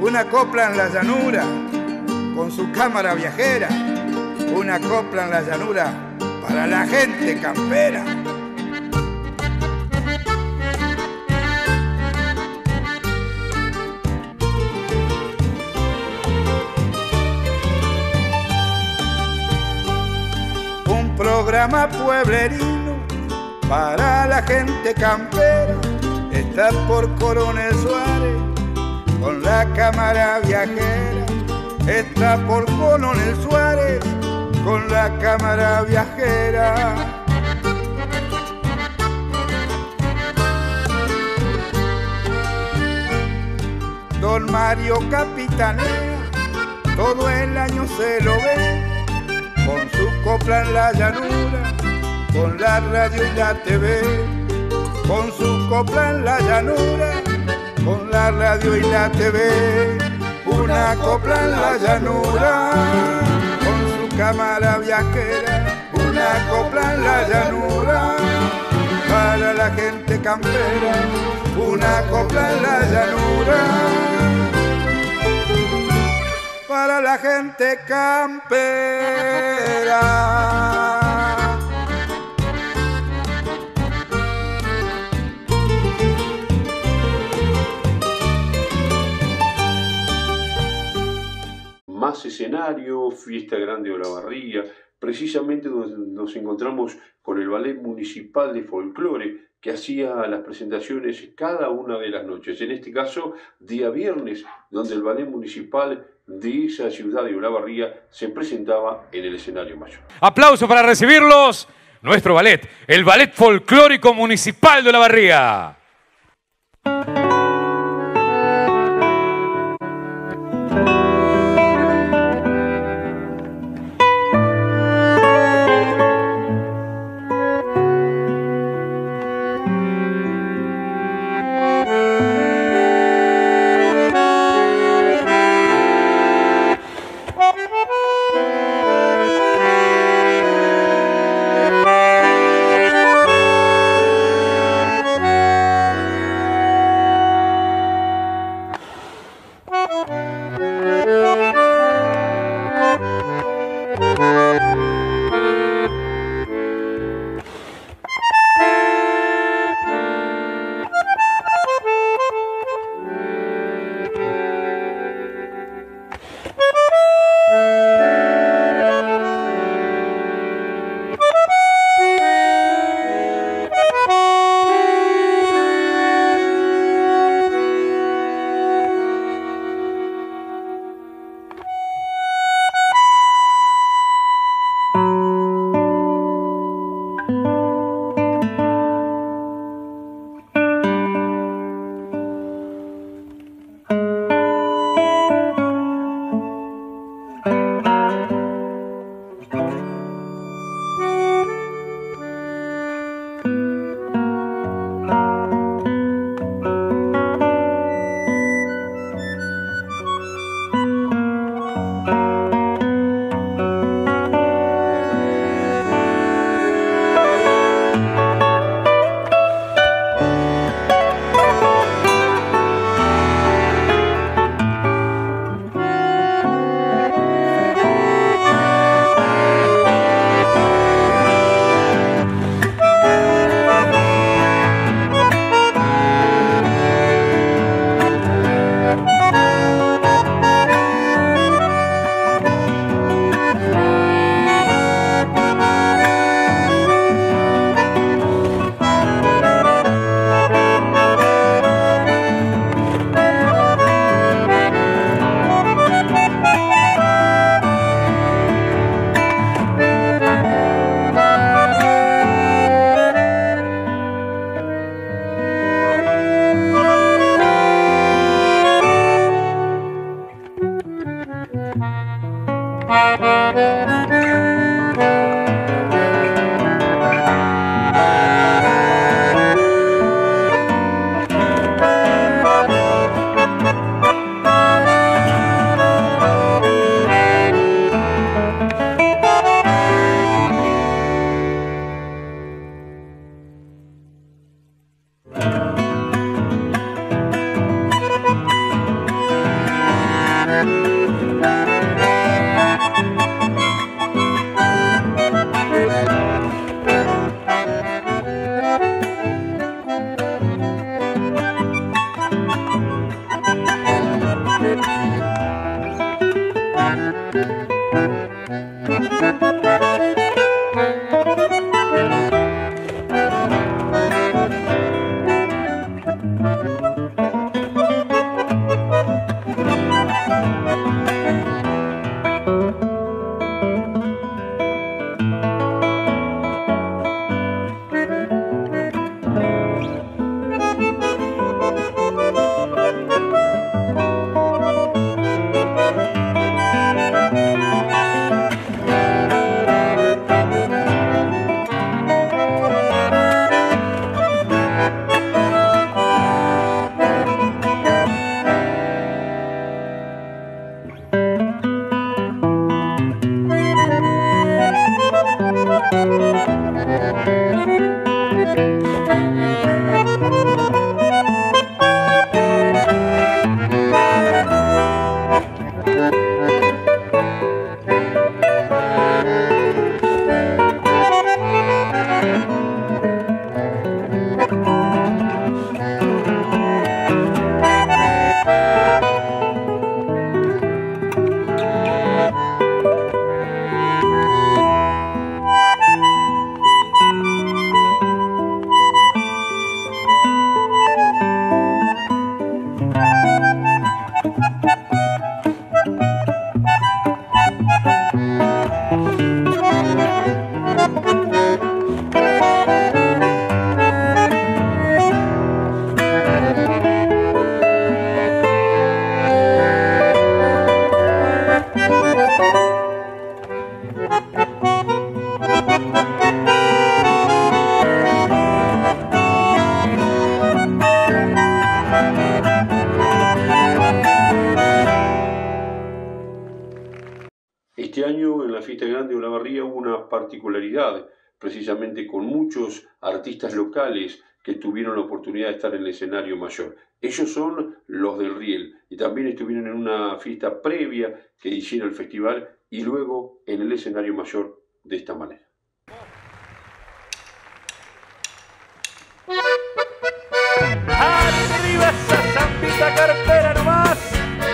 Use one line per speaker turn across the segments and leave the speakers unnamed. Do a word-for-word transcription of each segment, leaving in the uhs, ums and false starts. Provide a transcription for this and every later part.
una copla en la llanura, con su cámara viajera, una copla en la llanura para la gente campera. Un programa pueblerino para la gente campera, está por Coronel Suárez con la cámara viajera, está por Coronel Suárez con la cámara viajera. Don Mario capitanea, todo el año se lo ve, con su copla en la llanura, con la radio y la T V, con su copla en la llanura, con la radio y la T V, una copla en la llanura, con su cámara viajera, una copla en la llanura, para la gente campera, una copla en la llanura, para la gente campera.
Más escenario, fiesta grande de Olavarría, precisamente donde nos encontramos con el Ballet Municipal de Folclore, que hacía las presentaciones cada una de las noches. En este caso, día viernes, donde el Ballet Municipal de esa ciudad de Olavarría se presentaba en el escenario mayor.
Aplauso para recibirlos, nuestro ballet, el Ballet Folclórico Municipal de Olavarría.
Este año en la Fiesta Grande de Olavarría hubo una particularidad, precisamente con muchos artistas locales que tuvieron la oportunidad de estar en el escenario mayor. Ellos son los del Riel y también estuvieron en una fiesta previa que hicieron el festival y luego en el escenario mayor de esta manera.
Arriba esa zambita cartera nomás.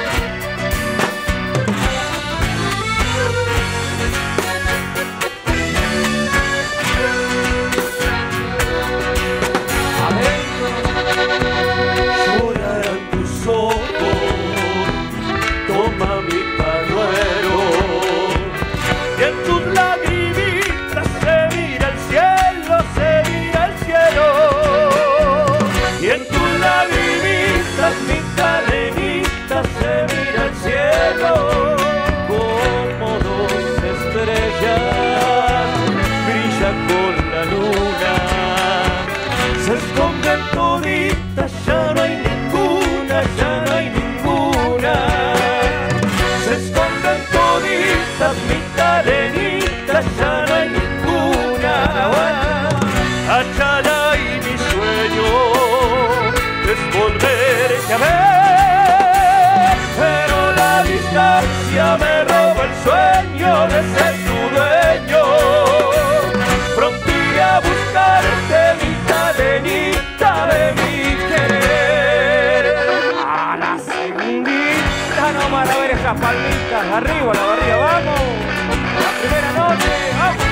Llorarán tus ojos, toma mi pañuelo, y en tus lagrimitas se mira el cielo, se mira el cielo. Y en tus lagrimitas, mi cadenita, se mira el cielo. Como dos estrellas brilla con la luna, se esconden toditas, ya no hay ninguna, ya no hay ninguna. Se esconden toditas, mi cadenita, ya no hay ninguna. Achala y mi sueño es volverte a ver, pero la distancia me roba el sueño de ser tu dueño. Pronto iré a buscarte, mi cadenita de mi querer. A la segundita nomás a ver esas palmitas, arriba la barriga, vamos. La primera noche, vamos.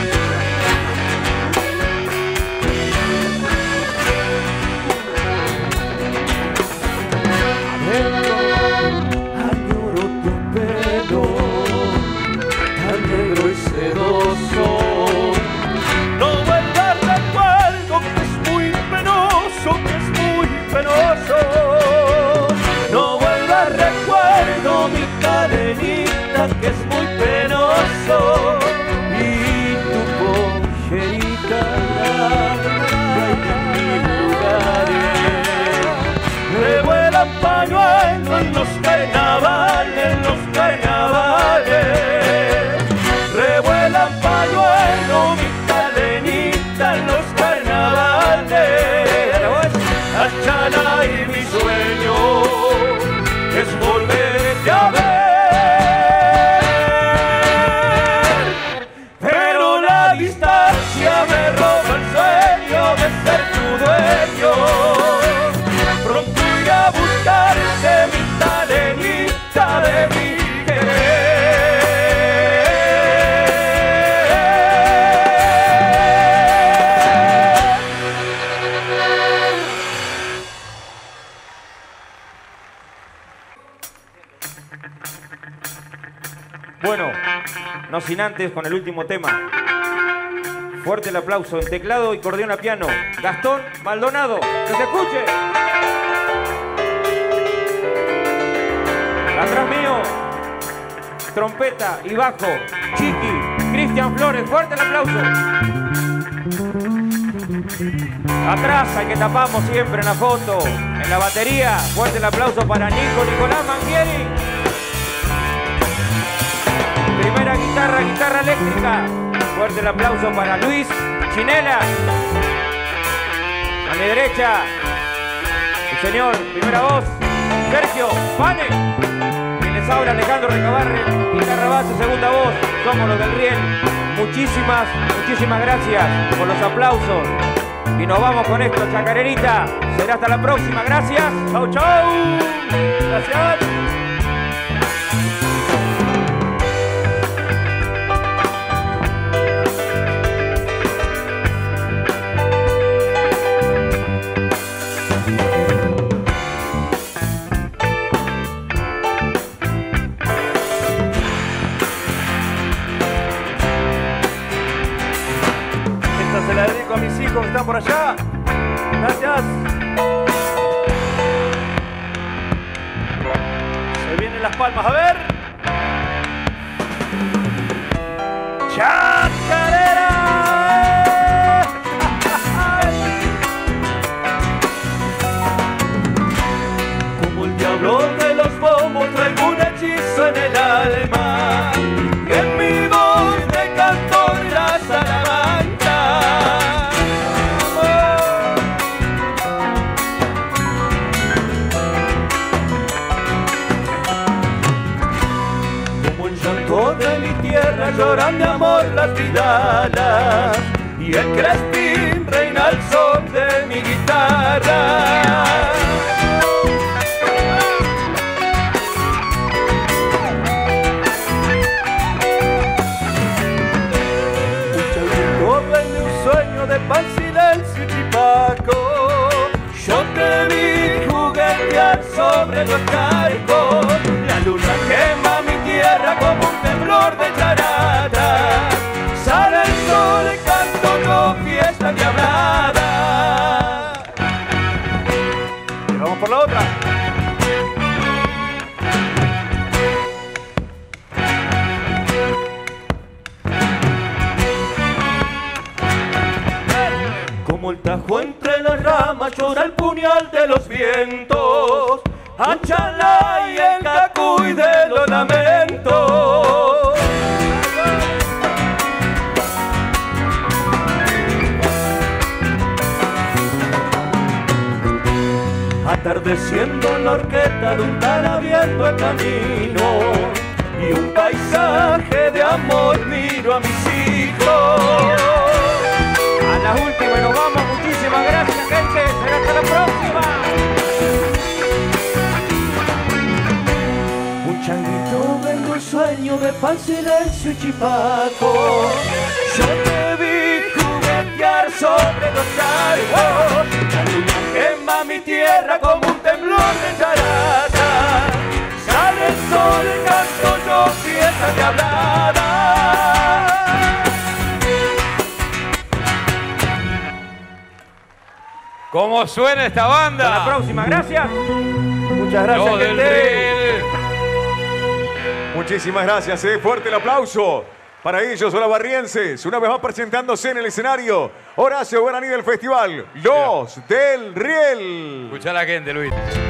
Añoro tu pelo, tan negro y sedoso. No vuelvas, recuerdo que es muy penoso, que es muy penoso. No vuelvas, recuerdo mi cadenita, que es muy penoso. Y tu pollerita en mil lugares. Revuelan pañuelos en los carnavales, en los carnavales. Revuelan pañuelos, mi cadenita, en los carnavales. Achala y mi sueño es volverte a ver, pero la distancia me roba el sueño de ser tu dueño. Pronto iré a buscarte, mi cadenita.
Bueno, no sin antes con el último tema. Fuerte el aplauso en teclado y acordeón a piano. Gastón Maldonado, que se escuche. Atrás mío, trompeta y bajo, Chiqui, Cristian Flores. Fuerte el aplauso. Atrás, al que tapamos siempre en la foto, en la batería. Fuerte el aplauso para Nico Nicolás Mangieri. Primera guitarra, guitarra eléctrica. Fuerte el aplauso para Luis Chinela. A mi derecha, el señor, primera voz, Sergio Pane. Quien les habla, Alejandro Recabarre, guitarra base, segunda voz. Somos los del Riel. Muchísimas, muchísimas gracias por los aplausos. Y nos vamos con esto, chacarerita. Será hasta la próxima. Gracias. Chau, chau. Gracias.
Se la dedico a mis hijos que están por allá. Gracias. Se vienen las palmas, a ver. ¡Chacarera! Como el diablo de los bombos traigo un hechizo en el alma. Y en mi voz de cantor la Salamanca. De mi tierra lloran de amor las vidalas y el crespín reina al son de mi guitarra. Un changuito vende un sueño de pan, silencio y chipaco. Yo te vi juguetear sobre los charcos. La luna quema mi tierra como un temblor de charada. Sale el sol, canto yo, fiesta endiablada. Y vamos por la otra. Como el tajo entre las ramas llora el puñal de los vientos. Achala y el cacuy de los lamentos. Atardeciendo en la horqueta de un tan viendo el camino y un paisaje de amor miro a mis hijos. A la última y nos vamos. Muchísimas gracias, gente. Será hasta la próxima. Un changuito vendo un sueño de pan, silencio y chipaco. Yo te vi juguetear sobre los charcos. La luna quema mi tierra como un temblor de charata. Sale el sol, canto yo, fiesta de hablada.
¿Cómo suena esta banda?
Hasta la próxima, gracias.
Muchas gracias,
Los del
gente.
Riel.
Muchísimas gracias, eh. Fuerte el aplauso para ellos, olavarrienses. Una vez más presentándose en el escenario, Horacio Guaraní del festival, Los del Riel.
Escuchá a la gente, Luis.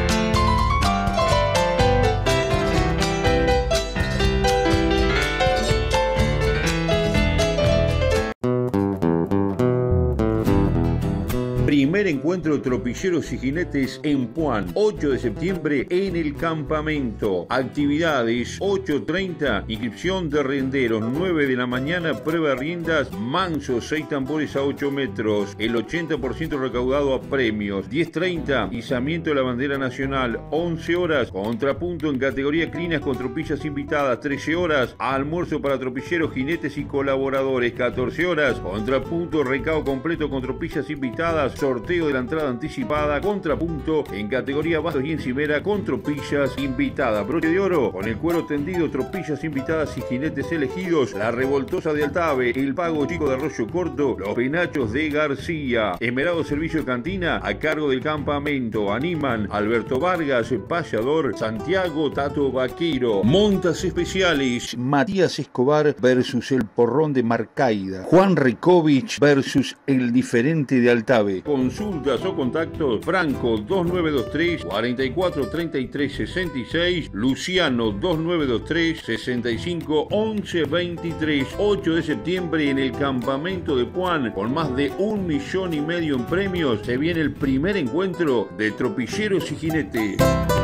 Primer encuentro de tropilleros y jinetes en Puan, ocho de septiembre en el campamento. Actividades ocho treinta, inscripción de renderos, nueve de la mañana, prueba de riendas, mansos, seis tambores a ocho metros, el ochenta por ciento recaudado a premios. diez treinta, izamiento de la bandera nacional, once horas, contrapunto en categoría crinas con tropillas invitadas, trece horas, almuerzo para tropilleros, jinetes y colaboradores, catorce horas, contrapunto, recado completo con tropillas invitadas, sorteo sorteo de la entrada anticipada Contrapunto en categoría bastos y encimera con tropillas invitadas. Broche de oro con el cuero tendido, tropillas invitadas y jinetes elegidos. La revoltosa de Altave, el pago chico de Arroyo Corto, los penachos de García. Esmerado servicio de cantina a cargo del campamento. Animan Alberto Vargas, payador, Santiago Tato Vaquero. Montas especiales, Matías Escobar versus el Porrón de Marcaida. Juan Rikovich versus el Diferente de Altave. Consultas o contactos: Franco dos nueve dos tres, cuatro cuatro tres tres seis seis, Luciano dos nueve dos tres, sesenta y cinco once veintitrés. ocho de septiembre en el campamento de Puan, con más de un millón y medio en premios, se viene el primer encuentro de tropilleros y jinetes.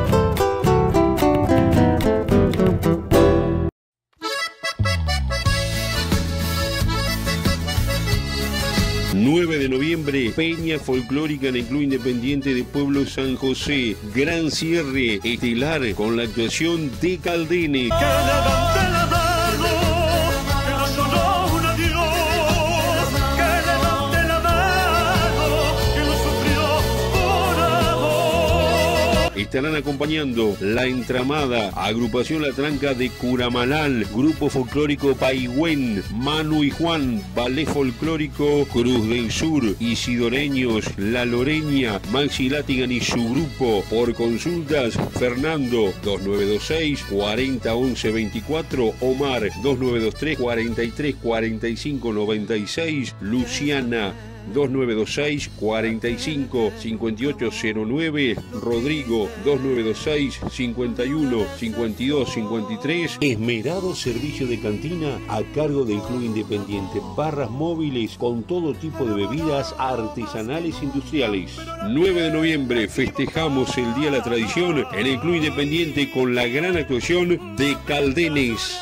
nueve de noviembre, Peña Folclórica en el Club Independiente de Pueblo San José. Gran cierre estelar con la actuación de Caldene.
Que levante la mano, que no solo un adiós. Que levante la mano, que no sufrió por amor.
Estarán acompañando La Entramada, Agrupación La Tranca de Curamalal, Grupo Folclórico Paigüén, Manu y Juan, Ballet Folclórico Cruz del Sur, Isidoreños, La Loreña, Maxi Latigan y su grupo. Por consultas, Fernando dos nueve dos seis, cuarenta once veinticuatro, Omar dos nueve dos tres, cuarenta y tres cuarenta y cinco noventa y seis, Luciana dos nueve dos seis, cuarenta y cinco cincuenta y ocho cero nueve, Rodrigo dos nueve dos seis, cincuenta y uno cincuenta y dos cincuenta y tres. Esmerado servicio de cantina a cargo del Club Independiente. Barras móviles con todo tipo de bebidas artesanales industriales. nueve de noviembre festejamos el Día de la Tradición en el Club Independiente con la gran actuación de Caldenes.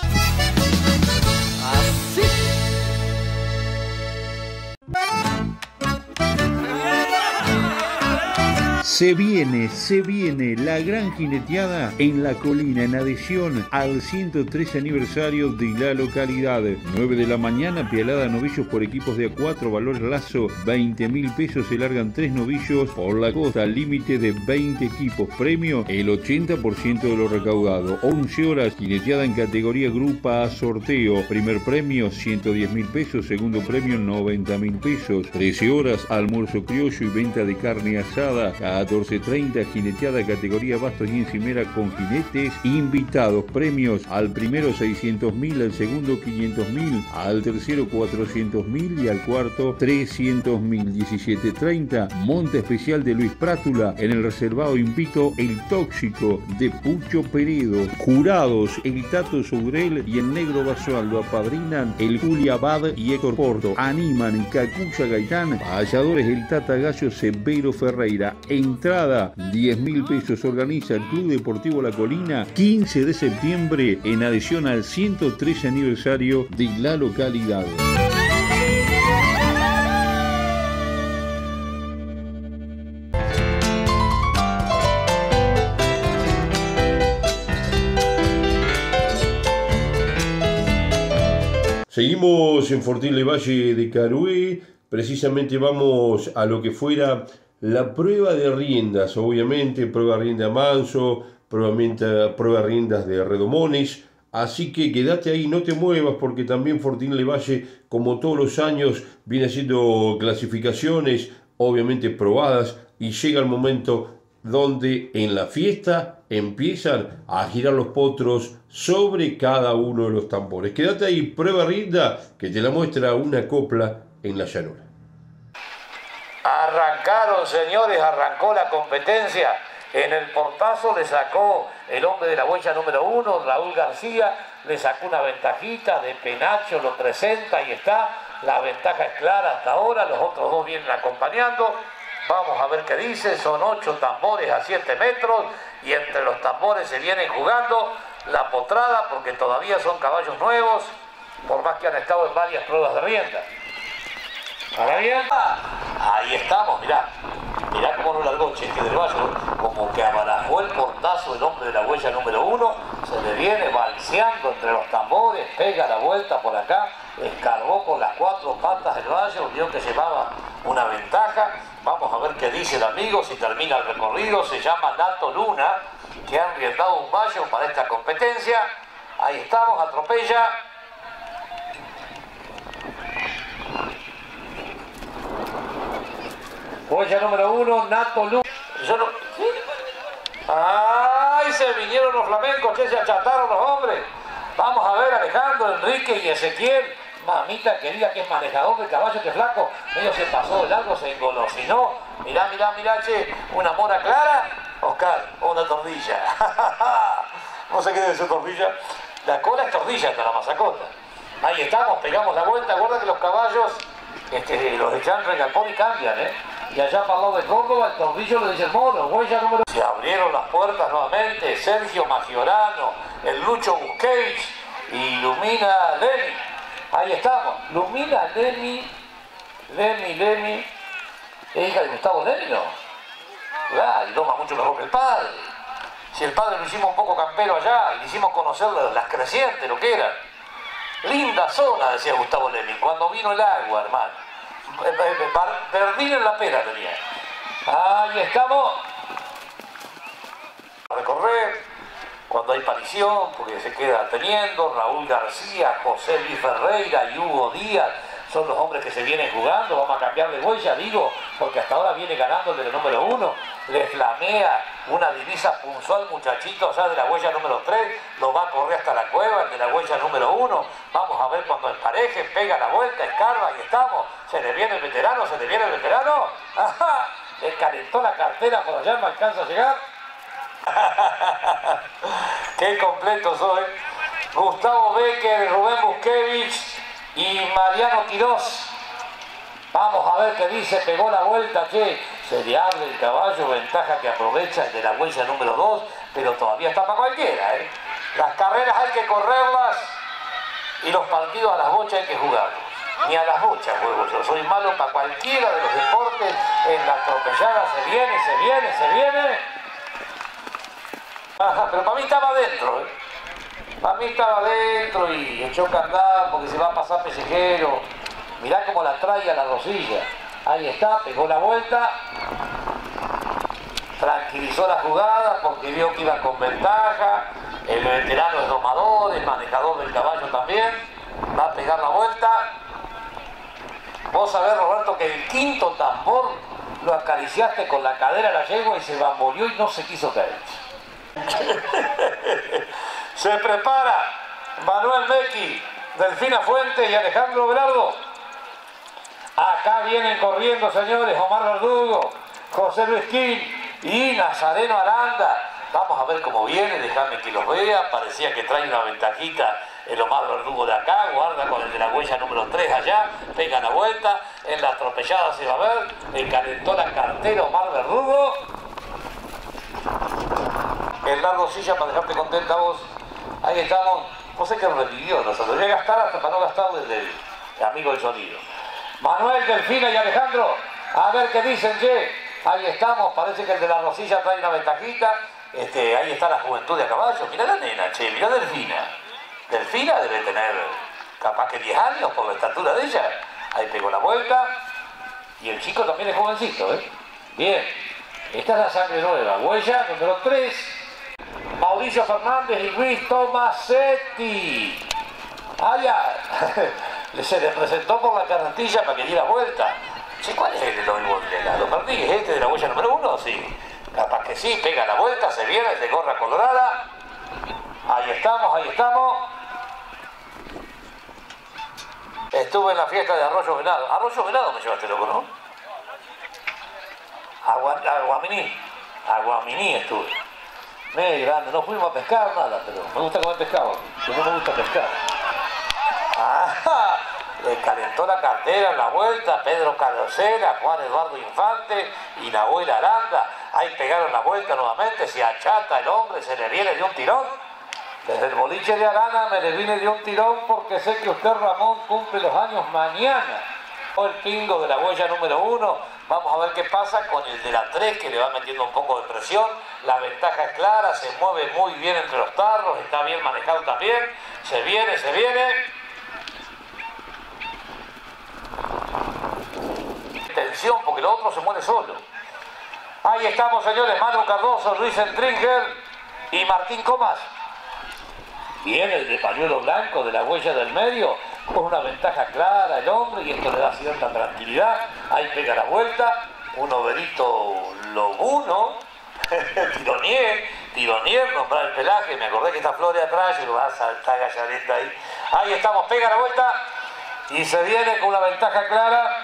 Se viene, se viene la gran jineteada en La Colina en adhesión al ciento tres aniversario de la localidad. nueve de la mañana, pialada novillos por equipos de A cuatro, valor lazo veinte mil pesos, se largan tres novillos por la costa, límite de veinte equipos, premio el ochenta por ciento de lo recaudado. once horas, jineteada en categoría grupa a sorteo, primer premio ciento diez mil pesos, segundo premio noventa mil pesos. trece horas, almuerzo criollo y venta de carne asada. catorce treinta, jineteada categoría bastos y encimera con jinetes invitados. Premios: al primero seiscientos mil, al segundo quinientos mil, al tercero cuatrocientos mil y al cuarto trescientos mil. diecisiete treinta, monta especial de Luis Prátula en el reservado invito El Tóxico de Pucho Peredo. Jurados: el Tato Sourel y el Negro Basualdo. Apadrinan el Julia Abad y Héctor Porto. Animan Cacucha Gaitán, valladores el Tata Gallo Severo Ferreira. Entrada diez mil pesos. Organiza el Club Deportivo La Colina, quince de septiembre, en adhesión al ciento tres aniversario de la localidad. Seguimos en Fortín Le Valle de Carué. Precisamente vamos a lo que fuera la prueba de riendas, obviamente, prueba de rienda Manso, prueba, prueba de riendas de Redomones. Así que quédate ahí, no te muevas, porque también Fortín Le Valle, como todos los años, viene haciendo clasificaciones, obviamente probadas, y llega el momento donde en la fiesta empiezan a girar los potros sobre cada uno de los tambores. Quédate ahí, prueba de rienda, que te la muestra una copla en la llanura.
Arrancaron, señores, arrancó la competencia. En el portazo le sacó el hombre de la huella número uno, Raúl García, le sacó una ventajita de Penacho, lo presenta y está. La ventaja es clara hasta ahora, los otros dos vienen acompañando. Vamos a ver qué dice, son ocho tambores a siete metros y entre los tambores se vienen jugando la potrada porque todavía son caballos nuevos, por más que han estado en varias pruebas de rienda. ¿Ahora bien? Ahí estamos, mirá. Mirá cómo no largó Cheque del Valle, como que abarajó el portazo el hombre de la huella número uno, se le viene balseando entre los tambores, pega la vuelta por acá, escarbó con las cuatro patas del Valle, vio que llevaba una ventaja. Vamos a ver dice el amigo, si termina el recorrido, se llama Nato Luna, que han riendado un vallo para esta competencia. Ahí estamos, atropella. Huella número uno, Nato Luna. Yo no... ¡Ay! Se vinieron los flamencos, che, se achataron los hombres. Vamos a ver, Alejandro, Enrique y Ezequiel. Mamita querida, que es manejador de caballo, este flaco. Medio se pasó de largo, se engolosinó. Mirá, mirá, mirá, che, una mora clara. Oscar, o una tordilla. No sé qué debe ser tordilla. La cola es tordilla hasta la masacota. Ahí estamos, pegamos la vuelta. Guarda que los caballos, este, los echan regalpón y cambian, ¿eh? Y allá para el lado de Córdoba, el tordillo le dice el mono, huella número... Se abrieron las puertas nuevamente, Sergio Maggiorano, el Lucho Busquets y Lumina Lemi. Ahí estamos, Lumina Lemi, Lemi, Lemi, es hija de Gustavo Lemi, ¿no? Ah, y toma mucho mejor que el padre. Si el padre lo hicimos un poco campero allá, y le hicimos conocer las crecientes, lo que eran. Linda zona, decía Gustavo Lemi, cuando vino el agua, hermano. Perdín en la pera tenía. Ahí estamos. A recorrer, cuando hay parición, porque se queda teniendo, Raúl García, José Luis Ferreira y Hugo Díaz, son los hombres que se vienen jugando. Vamos a cambiar de huella, digo, porque hasta ahora viene ganando el de la número uno. Le flamea una divisa punzual, muchachito, allá de la huella número tres, lo va a correr hasta la cueva, el de la huella número uno. Vamos a ver cuando empareje, pega la vuelta, escarba, y estamos. Se le viene el veterano, se le viene el veterano. Ajá, le calentó la cartera por allá, no alcanza a llegar. Qué completo soy. Gustavo Becker, Rubén Busquevich y Mariano Quirós. Vamos a ver qué dice, pegó la vuelta, che. Se le abre el caballo, ventaja que aprovecha el de la huella número dos, pero todavía está para cualquiera, ¿eh? Las carreras hay que correrlas y los partidos a las bochas hay que jugarlos. Ni a las bochas juego yo, soy malo para cualquiera de los deportes. En la atropellada se viene, se viene, se viene. Ajá, pero para mí estaba adentro, ¿eh? Para mí estaba adentro y echó candado porque se va a pasar pellejero. Mirá cómo la trae a la rosilla. Ahí está, pegó la vuelta. Tranquilizó la jugada porque vio que iba con ventaja. El veterano es domador, el manejador del caballo también. Va a pegar la vuelta. Vos sabés, Roberto, que el quinto tambor lo acariciaste con la cadera a la yegua y se bamboleó y no se quiso caer. Se prepara Manuel Becchi, Delfina Fuentes y Alejandro Velardo. Acá vienen corriendo, señores, Omar Verdugo, José Luis Quín y Nazareno Aranda. Vamos a ver cómo viene, déjame que los vea. Parecía que trae una ventajita el Omar Verdugo de acá, guarda con el de la huella número tres allá, pega la vuelta, en la atropellada se va a ver, le calentó la cartera Omar Verdugo. El largo silla para dejarte contenta vos. Ahí estamos. No sé qué revivió nosotros. Voy a gastar hasta para no gastar desde el amigo del sonido. Manuel, Delfina y Alejandro. A ver qué dicen, che. Ahí estamos. Parece que el de la rosilla trae una ventajita. Este, ahí está la juventud de a caballo. Mirá la nena, che. Mirá Delfina. Delfina debe tener capaz que diez años por la estatura de ella. Ahí pegó la vuelta. Y el chico también es jovencito, ¿eh? Bien. Esta es la sangre nueva. Huella número tres. Mauricio Fernández y Luis Tomasetti. Ah, ya. Se le presentó por la carretilla para que diera vuelta. Sí, ¿cuál es el de los Lo perdí. ¿Es este de la huella número uno? Sí. Capaz que sí. Pega la vuelta, se viene el de gorra colorada. Ahí estamos, ahí estamos. Estuve en la fiesta de Arroyo Venado. Arroyo Venado me llevaste, loco, ¿no? Agua, Aguaminí. Aguaminí estuve. Medio grande, no fuimos a pescar nada, pero me gusta comer pescado, que no me gusta pescar. Ah, le calentó la cartera en la vuelta, Pedro Carosera, Juan Eduardo Infante y Nahuel Aranda. Ahí pegaron la vuelta nuevamente, se achata el hombre, se le viene de un tirón. Desde el boliche de Arana me le vine de un tirón porque sé que usted, Ramón, cumple los años mañana. El pingo de la huella número uno. Vamos a ver qué pasa con el de la tres, que le va metiendo un poco de presión. La ventaja es clara, se mueve muy bien entre los tarros, está bien manejado también. Se viene, se viene. Tensión, porque el otro se muere solo. Ahí estamos, señores, Manu Cardoso, Luis Entringer y Martín Comas. Viene el de pañuelo blanco de la huella del medio, con una ventaja clara el hombre, y esto le da cierta tranquilidad. Ahí pega la vuelta, un overito lobuno, tironier, tironier, nombrar el pelaje, me acordé que está Flores atrás y lo va a saltar Gallareta ahí. Ahí estamos, pega la vuelta y se viene con una ventaja clara.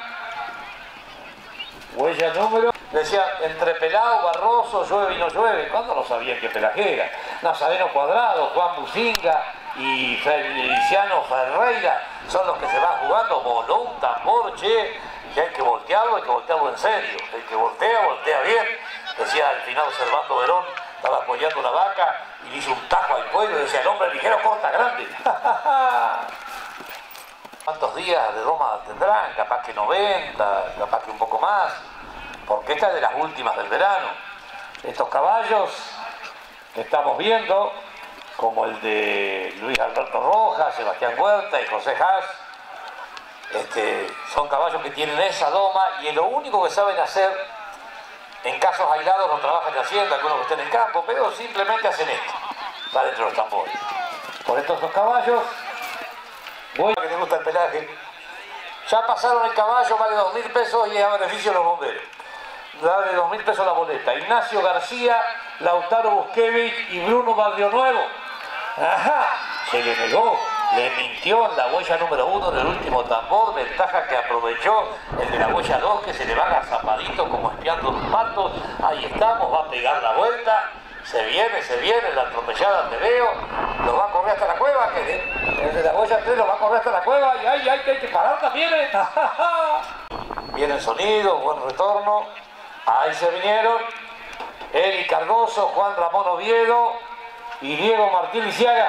Huella número, decía, entre Pelao, Barroso, llueve y no llueve. ¿Cuándo no sabían qué pelaje era? Nazareno Cuadrado, Juan Bucinga y Feliciano Ferreira son los que se van jugando. Voló un tambor, che, que hay que voltearlo, hay que voltearlo en serio. El que voltea, voltea bien. Decía al final Servando Verón, estaba apoyando una vaca y le hizo un tajo al cuello y decía, el hombre ligero corta grande. ¿Cuántos días de doma tendrán? Capaz que noventa, capaz que un poco más, porque esta es de las últimas del verano. Estos caballos que estamos viendo, como el de Luis Alberto Rojas, Sebastián Huerta y José Haas, este, son caballos que tienen esa doma y lo único que saben hacer, en casos aislados no trabajan en hacienda, algunos que estén en campo, pero simplemente hacen esto, va dentro de los tambores. Por estos dos caballos, voy a que te gusta el pelaje. Ya pasaron el caballo, vale dos mil pesos y es a beneficio de los bomberos. Dale dos mil pesos la boleta. Ignacio García, Lautaro Busquevich y Bruno Barrio Nuevo. Ajá, se le negó, le mintió en la huella número uno del último tambor, ventaja que aprovechó el de la huella dos, que se le va agazapadito como espiando los patos. Ahí estamos, va a pegar la vuelta. Se viene, se viene, la atropellada te veo, lo va a correr hasta la cueva, que el de la huella tres lo va a correr hasta la cueva, y ahí hay que, hay que parar también, ¿eh? Viene el sonido, buen retorno, ahí se vinieron, Eli Cardoso, Juan Ramón Oviedo y Diego Martín Lisiaga.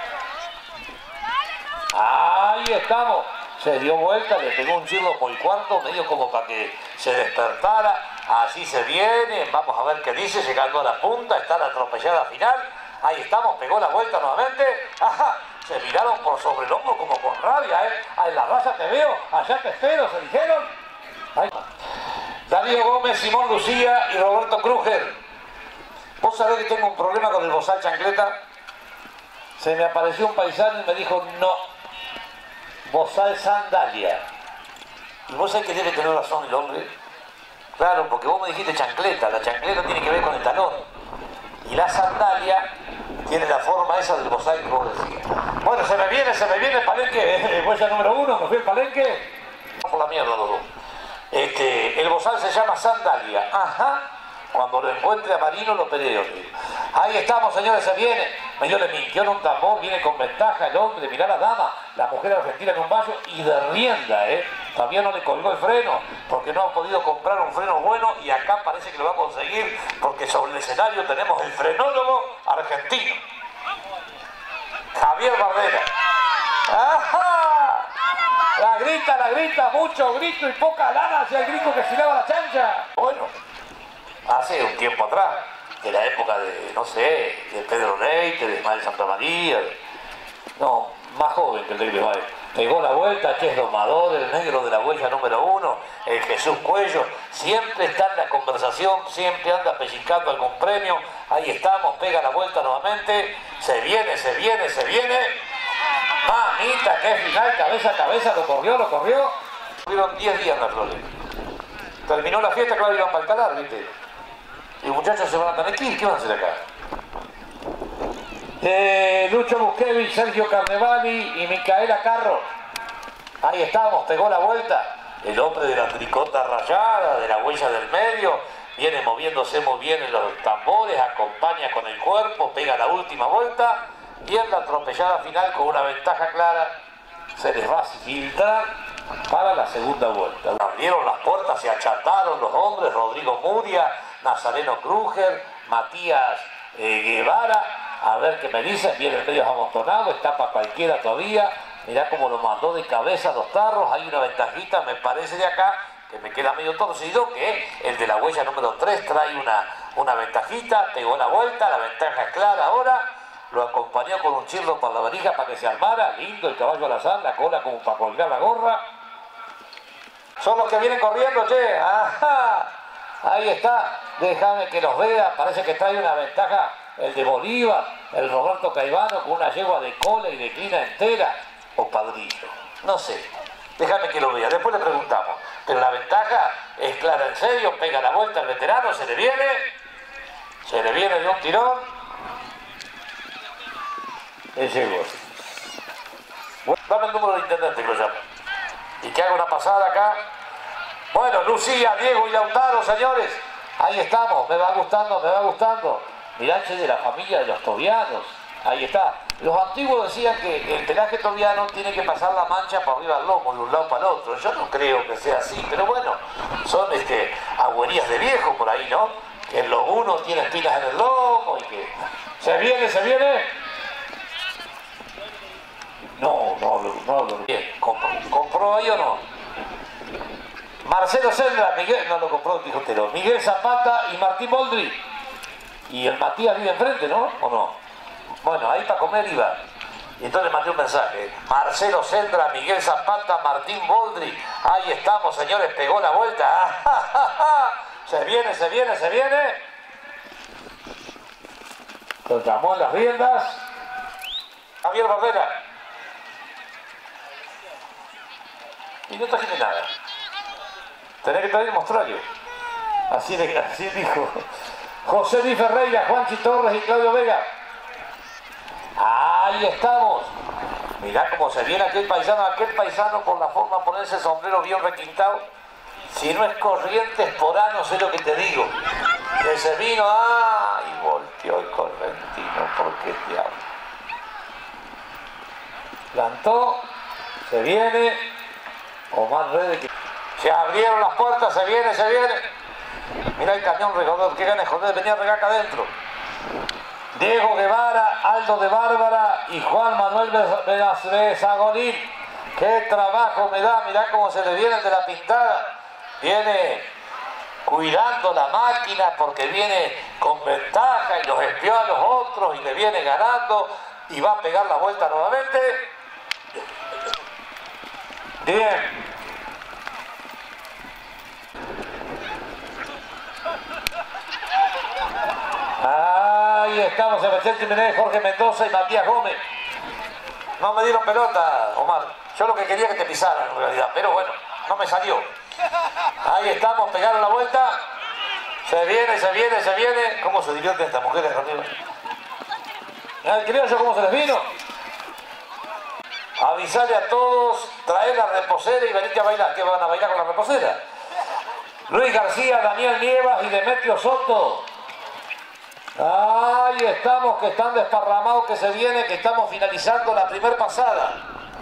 Ahí estamos, se dio vuelta, le pegó un chirlo por el cuarto, medio como para que se despertara. Así se viene, vamos a ver qué dice, llegando a la punta, está la atropellada final. Ahí estamos, pegó la vuelta nuevamente. Ajá, se miraron por sobre el hombro como con rabia, ¿eh? Ah, en la raza te veo, allá te espero, se dijeron. Ahí. Darío Gómez, Simón Lucía y Roberto Kruger. ¿Vos sabés que tengo un problema con el bozal chancleta? Se me apareció un paisano y me dijo, no, bozal sandalia. Y vos sabés que debe tener razón el hombre. Claro, porque vos me dijiste chancleta, la chancleta tiene que ver con el talón. Y la sandalia tiene la forma esa del bozal que vos decías. Bueno, se me viene, se me viene el palenque, huella número uno, me fui el palenque. Por la mierda los dos. Este, el bozal se llama sandalia. Ajá. Cuando lo encuentre a Marino lo peleo. Ahí estamos, señores, se viene. Medio le mintió en un tambor, viene con ventaja el hombre, mirá la dama, la mujer argentina en un vallo y de rienda, ¿eh? Todavía no le colgó el freno, porque no ha podido comprar un freno bueno y acá parece que lo va a conseguir, porque sobre el escenario tenemos el frenólogo argentino. Javier Bardera. ¡Ajá! La grita, la grita, mucho grito y poca lana hacia el gringo que giraba la chancha. Bueno, hace un tiempo atrás, de la época de, no sé, de Pedro Leite, de Ismael Santamaría, de... no, más joven que el de Ismael. Pegó la vuelta, que es domador, el negro de la huella número uno, el Jesús Cuello, siempre está en la conversación, siempre anda pellizcando algún premio. Ahí estamos, pega la vuelta nuevamente, se viene, se viene, se viene. Mamita, qué final, cabeza a cabeza, lo corrió, lo corrió. Tuvieron diez días en la flores. Terminó la fiesta, claro, iban para el talar, ¿viste? Y los muchachos se van a tener que ir, ¿qué van a hacer acá? Eh, Lucho Busquevich, Sergio Carnevali y Micaela Carro. Ahí estamos, pegó la vuelta. El hombre de la tricota rayada, de la huella del medio, viene moviéndose muy bien en los tambores, acompaña con el cuerpo, pega la última vuelta y en la atropellada final con una ventaja clara se les va a filtrar para la segunda vuelta. Abrieron las puertas, se achataron los hombres, Rodrigo Muria, Nazareno Kruger, Matías eh, Guevara. A ver qué me dicen, viene el medio amontonado, está para cualquiera todavía. Mirá cómo lo mandó de cabeza a los tarros, hay una ventajita, me parece de acá, que me queda medio torcido, que el de la huella número tres trae una, una ventajita, pegó la vuelta, la ventaja es clara ahora, lo acompañó con un chirlo por la varija para que se armara, lindo el caballo alazán, la cola como para colgar la gorra. Son los que vienen corriendo, che, ajá, ahí está. Déjame que los vea. Parece que trae una ventaja el de Bolívar, el Roberto Caivano, con una yegua de cola y de crina entera. O Padrillo. No sé. Déjame que lo vea. Después le preguntamos. Pero la ventaja es clara, en serio. Pega la vuelta al veterano. Se le viene. Se le viene de un tirón. Es yegua. Dame el número de intendente que lo llamo. Y que haga una pasada acá. Bueno, Lucía, Diego y Lautaro, señores. Ahí estamos. Me va gustando, me va gustando. Mirá, de la familia de los tobianos. Ahí está. Los antiguos decían que el pelaje tobiano tiene que pasar la mancha por arriba del lomo, de un lado para el otro. Yo no creo que sea así, pero bueno, son este, agüerías de viejo por ahí, ¿no? Que el lobuno tiene espinas en el lomo y que... ¿Se viene, se viene? No, no, no, no, no. Bien, ¿compró, ¿compró ahí o no? Marcelo Sendra, Miguel, no lo compró, dijo Tero. Miguel Zapata y Martín Boldri. Y el Matías vive enfrente, ¿no? ¿O no? Bueno, ahí para comer iba. Y entonces mandé un mensaje. Marcelo Sendra, Miguel Zapata, Martín Boldri. Ahí estamos, señores, pegó la vuelta. Se viene, se viene, se viene. Lo llamó en las riendas. Javier Bardera. Y no trajiste nada. Tenés que traer el mostrario. Así, le, así dijo. José Luis Ferreira, Juanchi Torres y Claudio Vega. Ahí estamos. Mirá cómo se viene aquel paisano, aquel paisano con la forma de ponerse el sombrero bien requintado. Si no es corriente, esporá, no sé lo que te digo. Que se vino, ¡ah! Y volteó el correntino, ¿por qué te hablo? Plantó, se viene. Omar Rede que... Se abrieron las puertas, se viene, se viene. Mirá el camión regador, qué ganas, joder, venía a regar acá adentro. Diego Guevara, Aldo de Bárbara y Juan Manuel Bezagolín. Qué trabajo me da, mirá cómo se le viene el de la pintada. Viene cuidando la máquina porque viene con ventaja y los espió a los otros y le viene ganando y va a pegar la vuelta nuevamente. Bien. Ahí estamos, Sebastián Jiménez, Jorge Mendoza y Matías Gómez. No me dieron pelota, Omar. Yo lo que quería que te pisaran en realidad, pero bueno, no me salió. Ahí estamos, pegaron la vuelta. Se viene, se viene, se viene. ¿Cómo se divierten estas mujeres, Ramiro? Creo yo cómo se les vino. Avisale a todos, traer la reposera y venite a bailar. ¿Qué van a bailar con la reposera? Luis García, Daniel Nievas y Demetrio Soto. Ahí estamos, que están desparramados, que se viene, que estamos finalizando la primer pasada.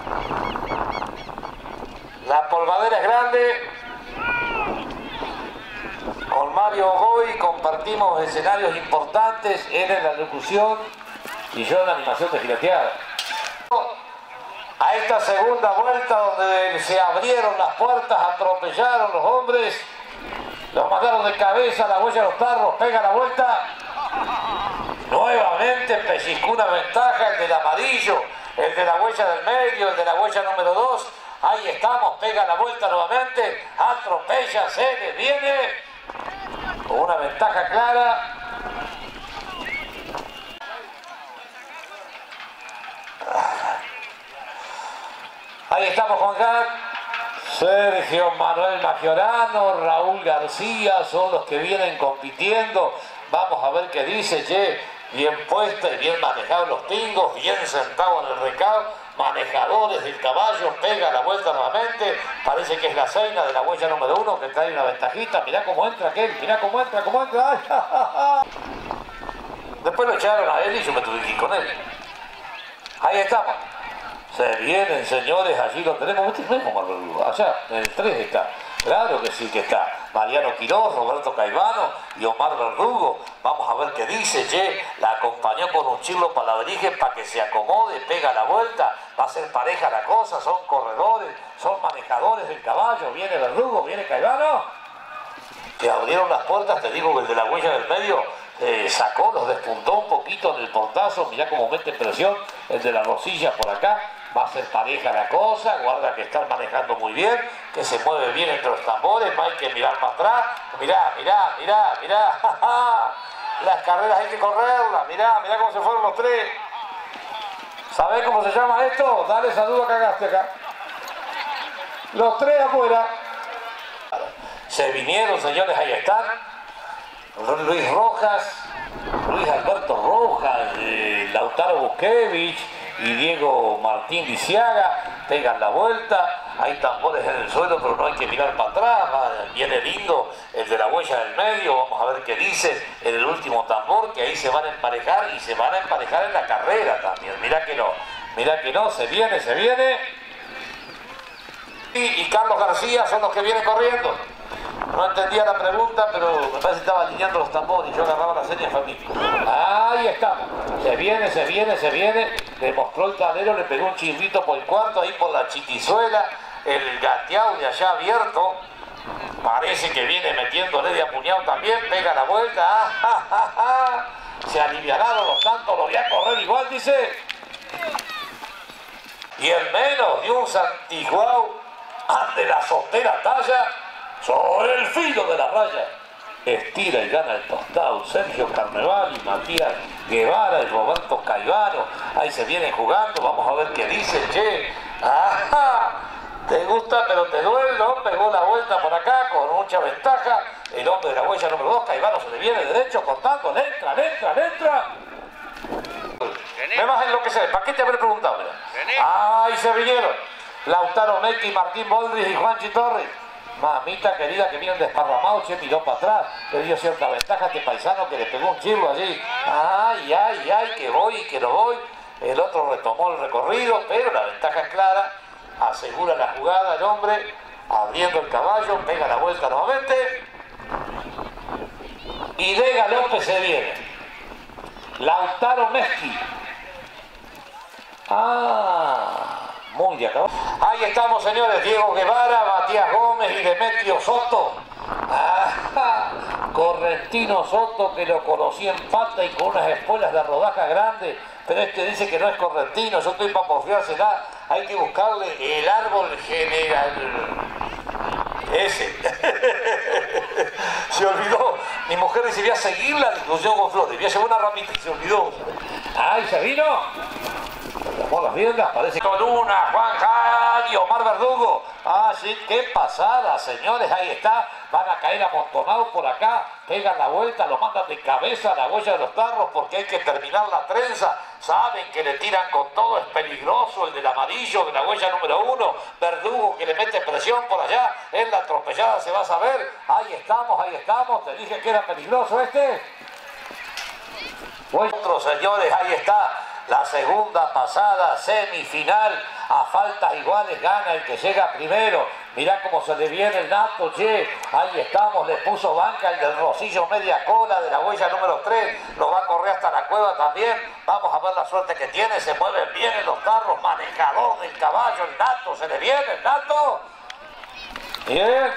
La polvadera es grande. Con Mario Goy compartimos escenarios importantes, él en la locución y yo en la animación de gilateada. A esta segunda vuelta donde se abrieron las puertas, atropellaron los hombres, los mandaron de cabeza, la huella de los tarros, pega la vuelta. Nuevamente pellizcó una ventaja, el del amarillo, el de la huella del medio, el de la huella número dos. Ahí estamos, pega la vuelta nuevamente, atropella, se le viene, con una ventaja clara. Ahí estamos con Gat, Sergio Manuel Majorano, Raúl García, son los que vienen compitiendo. Vamos a ver qué dice, che, bien puesta y bien manejados los tingos, bien sentados en el recado, manejadores del caballo, pega la vuelta nuevamente, parece que es la Seina de la huella número uno que trae una ventajita, mirá cómo entra aquel, mirá cómo entra, cómo entra. Ay, ja, ja, ja. Después lo echaron a él y yo me tuve que ir con él. Ahí estamos. Se vienen, señores, allí lo tenemos. Este no es Omar Verdugo, allá, en el tres está. Claro que sí que está. Mariano Quiroz, Roberto Caivano y Omar Verdugo. Vamos a ver qué dice, che. La acompañó con un chirlo palabrije para que se acomode, pega la vuelta. Va a ser pareja la cosa, son corredores, son manejadores del caballo. Viene Verdugo, viene Caivano. Que abrieron las puertas, te digo que el de la huella del medio eh, sacó, los despuntó un poquito en el portazo. Mirá cómo mete presión el de la Rosilla por acá. Va a ser pareja la cosa, guarda que están manejando muy bien, que se mueve bien entre los tambores, no hay que mirar para atrás. Mirá, mirá, mirá, mirá. Las carreras hay que correrlas, mirá, mirá cómo se fueron los tres. ¿Sabés cómo se llama esto? Dale esa duda, cagaste acá. Los tres afuera. Se vinieron, señores, ahí están. Luis Rojas, Luis Alberto Rojas, eh, Lautaro Buskevich y Diego Martín Lisiaga. Pegan la vuelta, hay tambores en el suelo, pero no hay que mirar para atrás. Viene lindo el de la huella del medio, vamos a ver qué dice en el último tambor, que ahí se van a emparejar y se van a emparejar en la carrera también. Mirá que no, mirá que no, se viene, se viene. Y, y Carlos García son los que vienen corriendo. No entendía la pregunta, pero me parece que estaba alineando los tambores y yo agarraba la seña de familia. Ahí está. Se viene, se viene, se viene. Le mostró el tablero, le pegó un chirrito por el cuarto, ahí por la chitizuela. El gateado de allá abierto. Parece que viene metiéndole de apuñado también. Pega la vuelta. Ah, ja, ja, ja. Se alivianaron los tantos, lo voy a correr igual, dice. Y el menos de un santiguao ante la sotera talla. Sobre el filo de la raya, estira y gana el tostado Sergio Carneval y Matías Guevara y Roberto Caivano. Ahí se vienen jugando, vamos a ver qué dice, che. Ajá, te gusta pero te duele, ¿no? Pegó la vuelta por acá con mucha ventaja. El hombre de la huella número dos, Caivano, se le viene derecho contando, le entra, le entra, le entra. Me vas a enloquecer, ¿para qué te habré preguntado? Mira. Ahí se vinieron Lautaro Mecchi, Martín Boldris y Juanchi Torres. Mamita querida, que vienen desparramados, che, miró para atrás, le dio cierta ventaja a este paisano que le pegó un chirro allí. Ay, ay, ay, que voy y que no voy. El otro retomó el recorrido, pero la ventaja es clara. Asegura la jugada el hombre, abriendo el caballo, pega la vuelta nuevamente. Y de galope se viene Lautaro Mecchi. Ah... Muy de acá. Ahí estamos, señores. Diego Guevara, Matías Gómez y Demetrio Soto. Ah, Correntino Soto, que lo conocí en pata y con unas espuelas de rodaja grandes. Pero este dice que no es correntino. Yo estoy para porfiársela. Hay que buscarle el árbol general. Ese. Se olvidó. Mi mujer decidía seguir la discusión con Flores. Voy a llevar una ramita y se olvidó. Ay, se vino. Tomó las riendas, parece con una, Juan Jani, Omar Verdugo. Ah, sí, qué pasada, señores, ahí está. Van a caer amontonados por acá, pegan la vuelta, lo mandan de cabeza a la huella de los tarros porque hay que terminar la trenza. Saben que le tiran con todo, es peligroso el del amarillo de la huella número uno. Verdugo que le mete presión por allá, en la atropellada se va a saber. Ahí estamos, ahí estamos, te dije que era peligroso este. Otros, señores, ahí está. La segunda pasada, semifinal, a faltas iguales gana el que llega primero. Mirá cómo se le viene el Nato, che. Ahí estamos, le puso banca el del Rosillo media cola de la huella número tres. Lo va a correr hasta la cueva también. Vamos a ver la suerte que tiene. Se mueven bien en los tarros, manejador del caballo, el Nato. Se le viene el Nato. Bien.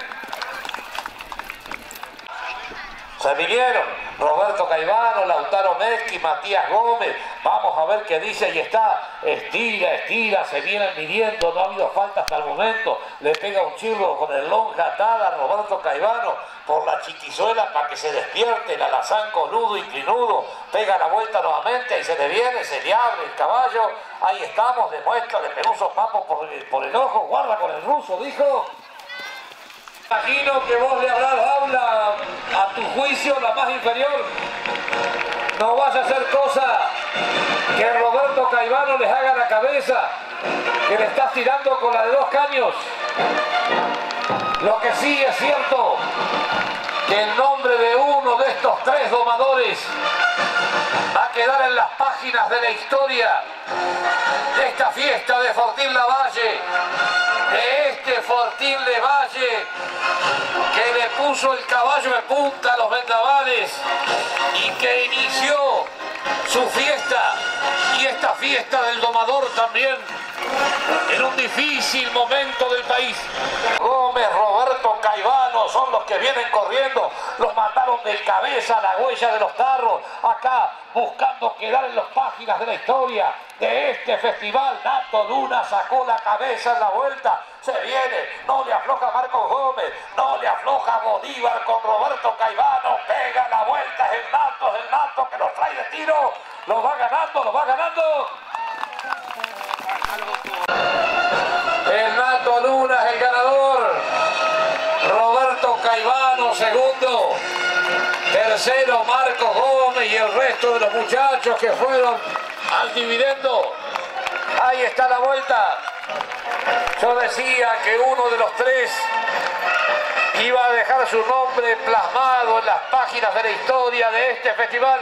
Se vinieron Roberto Caivano, Lautaro Mecchi, Matías Gómez. Vamos a ver qué dice. Ahí está. Estira, estira. Se vienen midiendo. No ha habido falta hasta el momento. Le pega un chirro con el lonja atada a Roberto Caivano por la chitizuela para que se despierte. El alazán coludo, inclinudo. Pega la vuelta nuevamente y se le viene. Se le abre el caballo. Ahí estamos. Demuestra. Le pegó un sopapo por, por el ojo. Guarda con el ruso, dijo. Imagino que vos le habrás dado la, a tu juicio la más inferior. No vaya a hacer cosa que Roberto Caivano les haga la cabeza, que le estás tirando con la de dos caños. Lo que sí es cierto, que el nombre de uno de estos tres domadores va a quedar en las páginas de la historia de esta fiesta de Fortín Lavalle, de este Fortín Lavalle que le puso el caballo de punta a los vendavales y que inició su fiesta y esta fiesta del domador también en un difícil momento del país. Gómez, Roberto Caivano son los que vienen corriendo, los mataron de cabeza a la huella de los tarros. Acá buscando quedar en las páginas de la historia de este festival. Nato Luna sacó la cabeza en la vuelta, se viene, no le afloja Marcos Gómez, no le afloja Bolívar con Roberto Caivano, pega la vuelta, es el Nato, es el Nato que los trae de tiro, lo va ganando, lo va ganando. El Nato Luna es el ganador, Roberto Caivano segundo, tercero Marcos Gómez y el resto de los muchachos que fueron al dividendo. Ahí está la vuelta. Yo decía que uno de los tres iba a dejar su nombre plasmado en las páginas de la historia de este festival.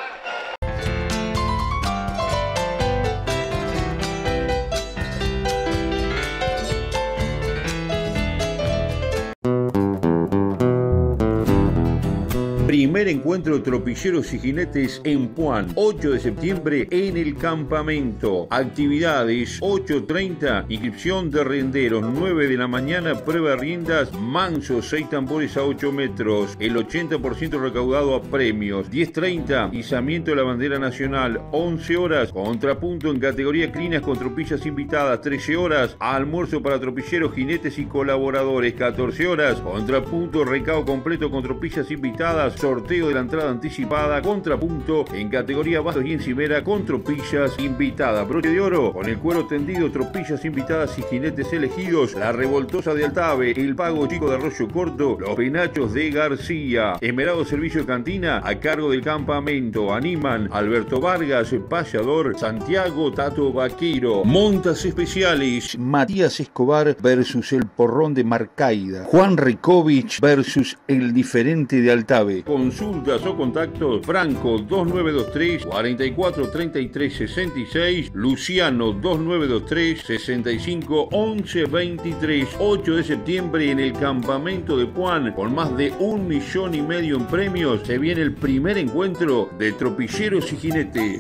Primer encuentro de tropilleros y jinetes en Puan, ocho de septiembre en el campamento. Actividades ocho treinta, inscripción de renderos, nueve de la mañana, prueba de riendas, mansos, seis tambores a ocho metros, el ochenta por ciento recaudado a premios. diez treinta, izamiento de la bandera nacional, once horas, contrapunto en categoría crinas con tropillas invitadas, trece horas, almuerzo para tropilleros, jinetes y colaboradores, catorce horas, contrapunto, recaudo completo con tropillas invitadas, sorteo de la entrada anticipada, contrapunto en categoría bastos y encimera con tropillas invitadas, broche de oro con el cuero tendido, tropillas invitadas y jinetes elegidos, la revoltosa de Altave, el pago chico de Arroyo Corto, los penachos de García, esmerado servicio de cantina a cargo del campamento, animan Alberto Vargas, payador, Santiago Tato Vaquero, montas especiales, Matías Escobar versus el porrón de Marcaida, Juan Rikovich versus el diferente de Altave. Consultas o contactos, Franco dos nueve dos tres, cuarenta y cuatro treinta y tres sesenta y seis, Luciano dos nueve dos tres, sesenta y cinco once veintitrés, ocho de septiembre en el campamento de Puan, con más de un millón y medio en premios, se viene el primer encuentro de tropilleros y jinetes.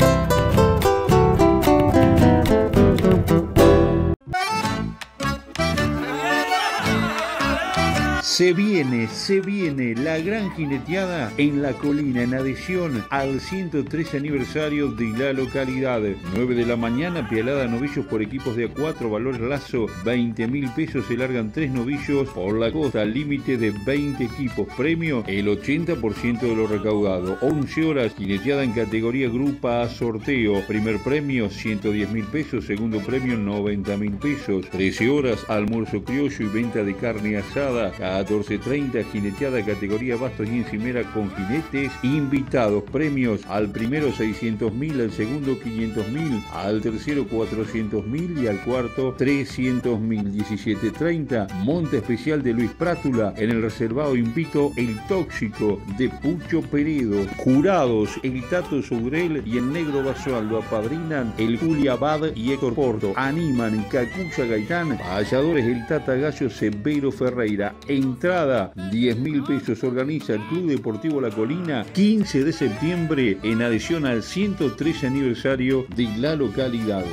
Se viene, se viene la gran jineteada en la colina en adhesión al ciento tres aniversario de la localidad. nueve de la mañana, pialada novillos por equipos de A cuatro, valor lazo veinte mil pesos, se largan tres novillos por la costa, límite de veinte equipos, premio el ochenta por ciento de lo recaudado. once horas, jineteada en categoría grupa a sorteo, primer premio ciento diez mil pesos, segundo premio noventa mil pesos. trece horas, almuerzo criollo y venta de carne asada. catorce treinta, jineteada categoría bastos y encimera con jinetes invitados, premios al primero seiscientos mil, al segundo quinientos mil, al tercero cuatrocientos mil y al cuarto trescientos mil. diecisiete treinta, monta especial de Luis Prátula en el reservado invito el tóxico de Pucho Peredo. Jurados el Tato Sourel y el Negro Basualdo, apadrinan el Juli Abad y Héctor Porto, animan Cacucha Gaitán, payadores el Tata Gallo Severo Ferreira. Entrada diez mil pesos, organiza el Club Deportivo La Colina, quince de septiembre en adhesión al ciento tres aniversario de la localidad.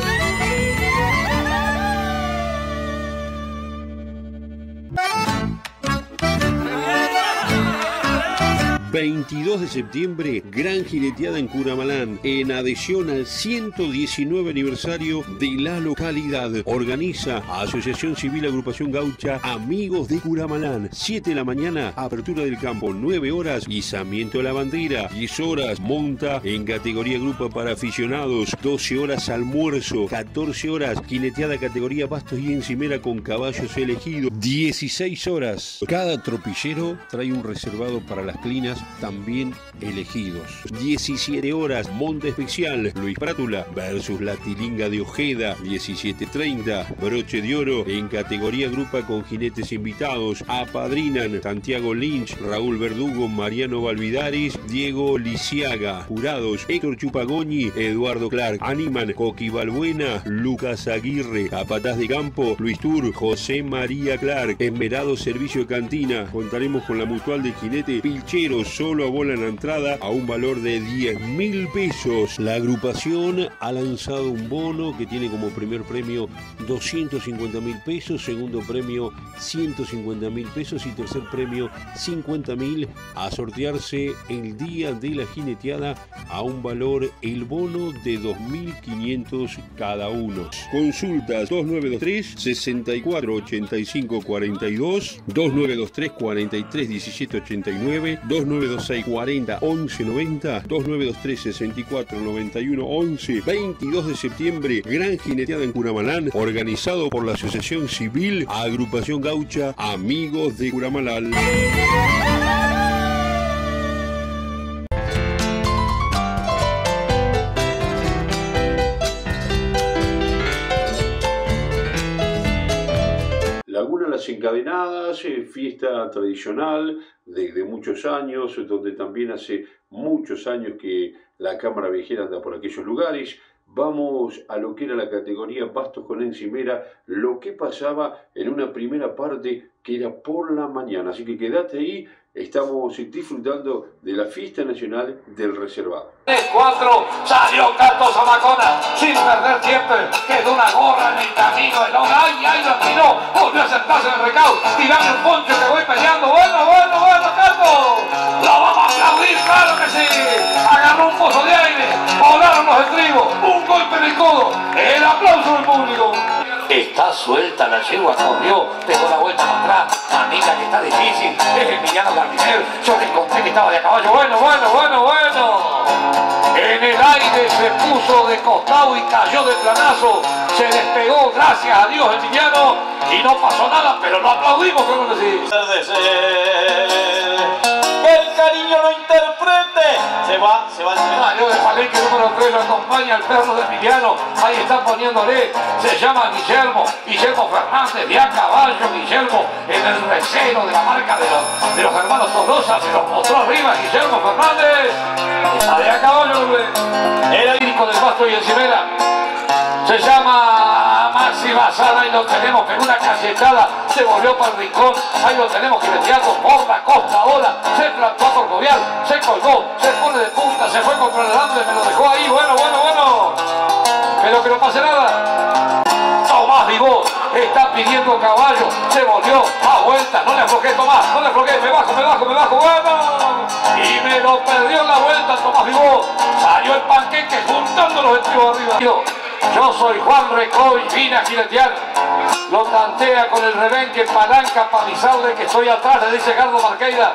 veintidós de septiembre, gran jineteada en Curamalán, en adhesión al ciento diecinueve aniversario de la localidad. Organiza Asociación Civil Agrupación Gaucha Amigos de Curamalán. siete de la mañana, apertura del campo. nueve horas, izamiento de la bandera. diez horas, monta en categoría grupa para aficionados. doce horas, almuerzo. catorce horas, jineteada categoría bastos y encimera con caballos elegidos. dieciséis horas, cada tropillero trae un reservado para las clinas también elegidos. diecisiete horas, monta especial Luis Prátula versus la Tilinga de Ojeda. diecisiete treinta, broche de oro en categoría grupa con jinetes invitados. Apadrinan Santiago Lynch, Raúl Verdugo, Mariano Valvidaris, Diego Lisiaga. Jurados Héctor Chupagoñi, Eduardo Clark. Animan Coqui Balbuena, Lucas Aguirre. Capataz de campo Luis Tur, José María Clark. Esmerado servicio de cantina. Contaremos con la mutual de jinete Pilcheros solo abonan la entrada a un valor de diez mil pesos. La agrupación ha lanzado un bono que tiene como primer premio doscientos cincuenta mil pesos, segundo premio ciento cincuenta mil pesos y tercer premio cincuenta mil, a sortearse el día de la jineteada a un valor el bono de dos mil quinientos cada uno. Consultas dos nueve dos tres, seis cuatro ocho cinco cuatro dos, dos nueve dos tres, cuarenta y tres diecisiete ochenta y nueve, dos nueve dos seis, cuarenta, once noventa, dos nueve dos tres, sesenta y cuatro noventa y uno once. veintidós de septiembre, gran jineteada en Curamalán, organizado por la Asociación Civil Agrupación Gaucha Amigos de Curamalán. Laguna Las Encadenadas, eh, fiesta tradicional de, de muchos años, donde también hace muchos años que la Cámara Viajera anda por aquellos lugares. Vamos a lo que era la categoría Bastos con Encimera, lo que pasaba en una primera parte que era por la mañana. Así que quédate ahí, estamos disfrutando de la fiesta nacional del reservado.
tres cuatro, salió Cato Zamacona, sin perder tiempo, quedó una gorra en el camino, el hombre, ay, ay, lo tiró, volvió a sentarse en el recaudo, tirame un poncho que voy peleando, bueno, bueno, bueno, Cato, lo vamos a aplaudir, claro que sí, agarró un pozo de aire, volaron los estribos, un golpe en el codo, el aplauso del público. Está suelta la yegua, corrió, pegó la vuelta para atrás, amiga que está difícil, es Emiliano Gardiner, yo le encontré que estaba de a caballo, bueno, bueno, bueno, bueno. En el aire se puso de costado y cayó de planazo, se despegó, gracias a Dios Emiliano, y no pasó nada, pero lo aplaudimos, como decís.
Que el cariño lo interprete, se va, se va a entrenar.
Salió de Palenque número tres, lo acompaña el perro de Emiliano, ahí están poniéndole, se llama Guillermo, Guillermo Fernández, de a caballo Guillermo, en el recero de la marca de los, de los hermanos Tolosa, se los mostró arriba Guillermo Fernández, de a caballo, era el lírico del Basto y Encimera, se llama Maxi Basada y lo tenemos en una cachetada, se volvió para el rincón, ahí lo tenemos jineteando por la costa ahora, se plantó por Jovial, se colgó, se pone de punta, se fue contra el alambre, me lo dejó ahí, bueno, bueno, bueno, pero que no pase nada. Tomás Vivó está pidiendo caballo, se volvió, a vuelta, no le afloqué Tomás, no le afloqué, me bajo, me bajo, me bajo, bueno, y me lo perdió en la vuelta Tomás Vivó, salió el panqueque juntando los estribos arriba. Yo soy Juan Recoy, vine a jinetear, lo tantea con el rebenque, palanca para avisarle que estoy atrás, le dice Gardo Marqueira.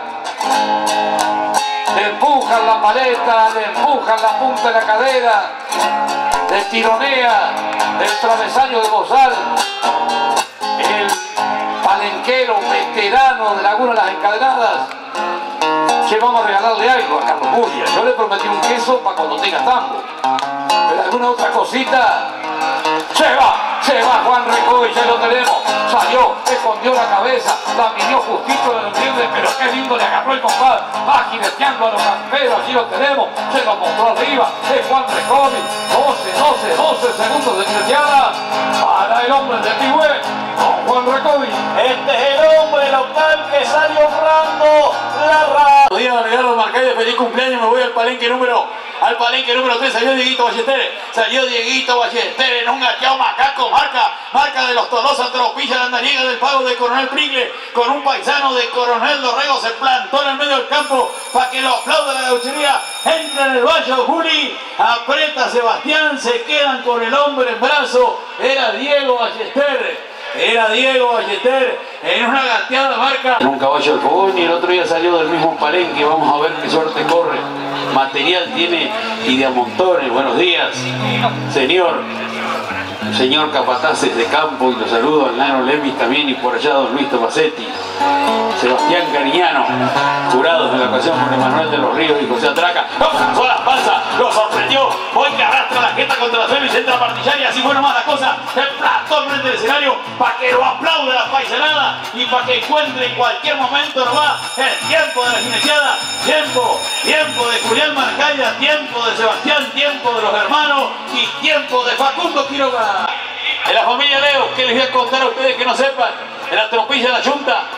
Le empujan la paleta, le empujan la punta de la cadera, le tironea el travesaño de Bozal, el palenquero veterano de Laguna Las Encadenadas. Che, vamos a regalarle algo a Carlos Buria, yo le prometí un queso para cuando tenga tambo. Pero alguna otra cosita, se va, se va Juan Recoy, ya lo tenemos, salió, escondió la cabeza, la midió justito, no lo entiende, pero qué lindo le agarró el compadre, va jineteando a los camperos, allí lo tenemos, se lo mostró arriba, es Juan Recoy, doce, doce, doce segundos de jineteada, para el hombre de Tigüe, con Juan Recoy.
Este es el hombre local que salió honrando la raza.
Buenos días, Ricardo Marcaya, feliz cumpleaños, me voy al palenque número Al palenque número tres salió Dieguito Ballesteres, salió Dieguito Ballesteres en un gateado macaco, marca, marca de los Tolosa, tropilla la andariega del pago de Coronel Pringle, con un paisano de Coronel Dorrego, se plantó en el medio del campo para que lo aplauda la gauchería, entra en el valle Juli, aprieta Sebastián, se quedan con el hombre en brazo, era Diego Ballesteres. Era Diego Ballester en una gateada marca.
En un caballo de fogón y el otro día salió del mismo palenque. Vamos a ver qué suerte corre. Material tiene y de a montones. Buenos días, señor. Señor Capataces de Campo, y los saludo al Nano Lemis también, y por allá don Luis Tomasetti, Sebastián Cariñano, jurados en la ocasión por Emanuel de los Ríos y José Atraca. ¡Oh! ¡Con la panza! ¡Lo sorprendió! Hoy que arrastra la jeta contra la Félix, entra a partillar y así fue nomás la cosa. Se plantó frente del escenario para que lo aplaude la paisanada y para que encuentre en cualquier momento nomás el tiempo de la jineteada. Tiempo, tiempo de Julián Marcaya, tiempo de Sebastián, tiempo de los hermanos y tiempo de Facundo Quiroga. En la familia Leo, ¿qué les voy a contar a ustedes que no sepan? En la tropilla de la Junta,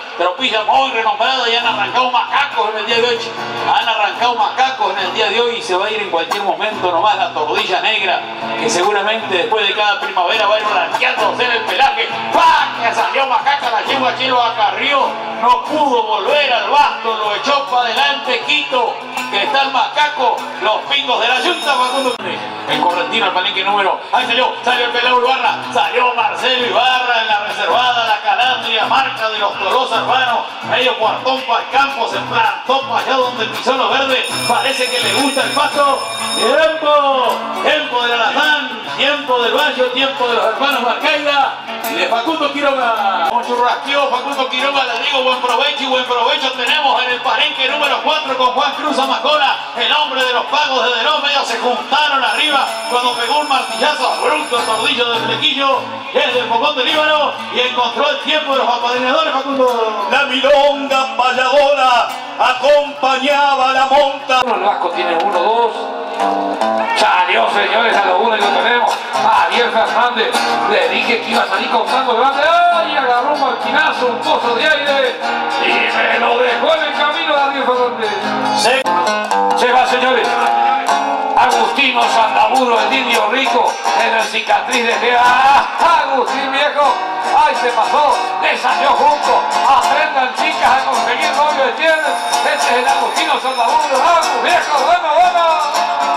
tropilla muy renombrada y han arrancado macacos en el día de hoy. Han arrancado macacos en el día de hoy y se va a ir en cualquier momento nomás la tordilla negra, que seguramente después de cada primavera va a ir blanqueándose en el pelaje. ¡Pah! Que salió macaca, la yegua aquí lo acarrió, no pudo volver al basto, lo echó para adelante Quito, que está el macaco, los pingos de la yunta, Facundo. El correntino, el palenque número, ahí salió, salió el pelado Ibarra, salió Marcelo Ibarra en la reservada, la Calandria, marca de los Tolosa hermanos, medio cuartón para el campo, se plantó para allá donde pisó lo verde, parece que le gusta el paso. Tiempo, tiempo del Alazán, tiempo del Valle, tiempo de los hermanos Marcaida y de Facundo Quiroga. Con churrasqueo, Facundo Quiroga, le digo buen provecho y buen provecho tenemos en el palenque número cuatro con Juan Cruz Amacona, el hombre de los pagos de Deró, medio se juntaron arriba cuando pegó un martillazo abrupto al tordillo del flequillo desde el fogón del Líbano y encontró el tiempo de los apadrinadores, Facundo.
La milonga payadora acompañaba la monta.
El Vasco tiene uno, dos. Salió, señores, a lo uno y lo tenemos. Ariel Fernández, le dije que iba a salir con tanto grande. ¡Ay! Agarró un marquinazo, un pozo de aire y me lo dejó en el camino de Ariel Fernández. Se, se va, señores. Agustino Sandaburo, el indio rico, en el cicatriz de que ¡ah! Agustín viejo, ¡ay! Se pasó, le salió junto, aprendan chicas a conseguir novio de tierra. Este es el Agustino Sandaburo, ¡vamos viejo, bueno, bueno!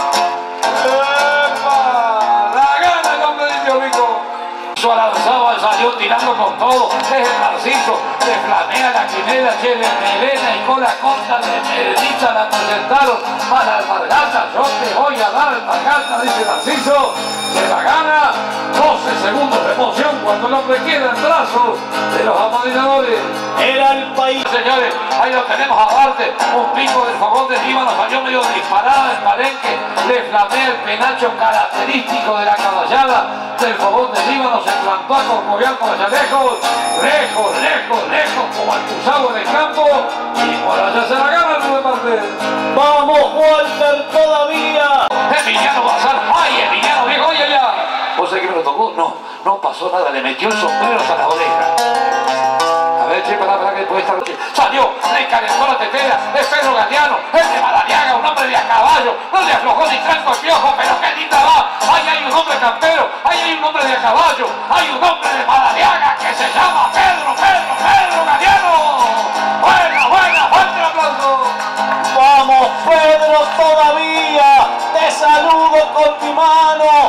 ¡Epa! La gana el hombre del indio rico. Su lanzaba, salió tirando con todo, es el Narciso, le flanea la quinela, che, de melena y cola corta, de medita la presentaron para la alpargata, yo te voy a dar alpargata, dice Narciso, se la gana, doce segundos de emoción cuando el hombre queda en brazos de los apadrinadores.
Era el país.
Señores, ahí lo tenemos aparte, un pico del fogón de Líbano, salió medio disparada en palenque, le flamea el penacho característico de la caballada del fogón de Líbano, se plantó a corcovear por allá lejos, lejos, lejos, lejos, como el cruzado en el campo, y por allá se la gana el de parte.
Vamos, Walter, todavía.
Emiliano Bazar, ay, Emiliano viejo, oye ya. ¿Vos sabés que me lo tocó? No, no pasó nada, le metió el sombrero a las orejas. A ver, che, pará, pará, que puede estar. Salió, le calentó la tetera, es Pedro Galeano, es de Madariaga, un hombre de a caballo, no le aflojó ni tranco el piojo, pero qué linda va. Ahí hay un hombre campero, ahí hay un hombre de a caballo, hay un hombre de Madariaga que se llama Pedro, Pedro, Pedro Galeano. Buena, buena, fuerte el aplauso.
Vamos, Pedro, todavía. Te saludo con mi mano.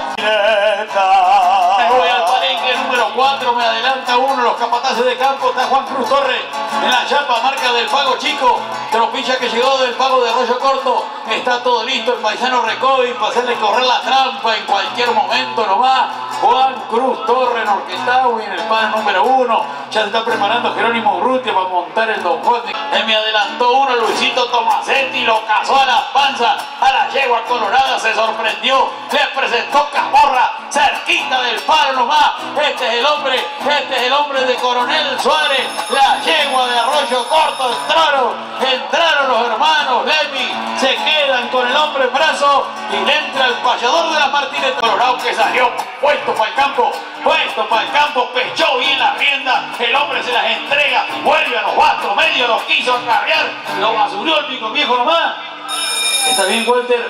Me voy al palenque número cuatro, me adelanta uno, los capataces de campo, está Juan Cruz Torres en la chapa, marca del Pago Chico, tropilla que llegó del Pago de Arroyo Corto, está todo listo, el paisano Recoy para hacerle correr la trampa en cualquier momento nomás. Juan Cruz Torres en Orquestado y en el pan número uno, ya se está preparando Jerónimo Urrutia para montar el Don Juan. Él me adelantó uno, Luisito Tomasetti, lo cazó a la panza, a la yegua colorada, se sorprendió, le presentó Camorra, cerquita del palo nomás. Este es el hombre, este es el hombre de Coronel Suárez, la yegua de Arroyo Corto. Entraron, entraron los hermanos Lemmy, se quedan con el hombre en brazo y le entra el payador de la Martínez Colorado que salió puesto para el campo, puesto para el campo, pechó bien la rienda, el hombre se las entrega, vuelve a los bastos, medio los quiso acarrear, lo basurió el pico viejo nomás. Está bien, Walter.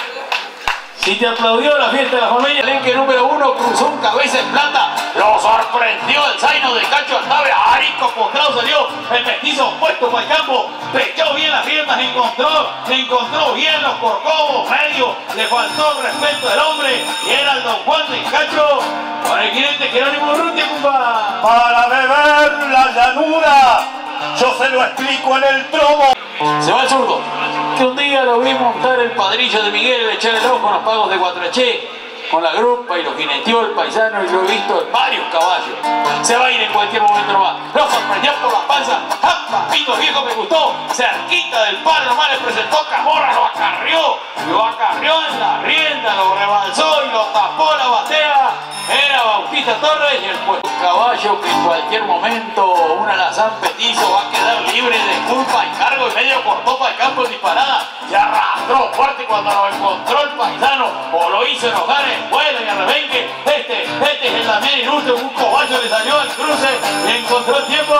Si te aplaudió la fiesta de la familia, el enque número uno cruzó un cabeza en plata, lo sorprendió el zaino de Cacho Altave, Arico postrado salió, el mestizo puesto para el campo, pechó bien las piernas, encontró, encontró bien los corcovos, medio, le faltó el respeto del hombre, y era el Don Juan de Cacho, con el quinente Jerónimo Urrutia, compa.
Para beber la llanura, yo se lo explico en el tromo.
Se va el zurdo, que un día lo vi montar el padrillo de Miguel, le echar el ojo con los pagos de Guatraché, con la grupa y lo jineteó el paisano y lo he visto en varios caballos. Se va a ir en cualquier momento nomás. Lo sorprendió por la panza. ¡Jampa! Pito viejo me gustó. Cerquita del palo nomás le presentó Camorra, lo acarrió. Lo acarrió en la rienda, lo rebalsó y lo tapó la batea. Era Bautista Torres y el pues, caballo que en cualquier momento un alazán petizo va a quedar libre de culpa y cargo y medio cortó para el campo en disparada. Se arrastró fuerte cuando lo encontró el paisano o lo hizo enojar en vuelo y arrebenque. Este, este es el Damián Ilustre, un cobayo le salió al cruce y encontró el tiempo.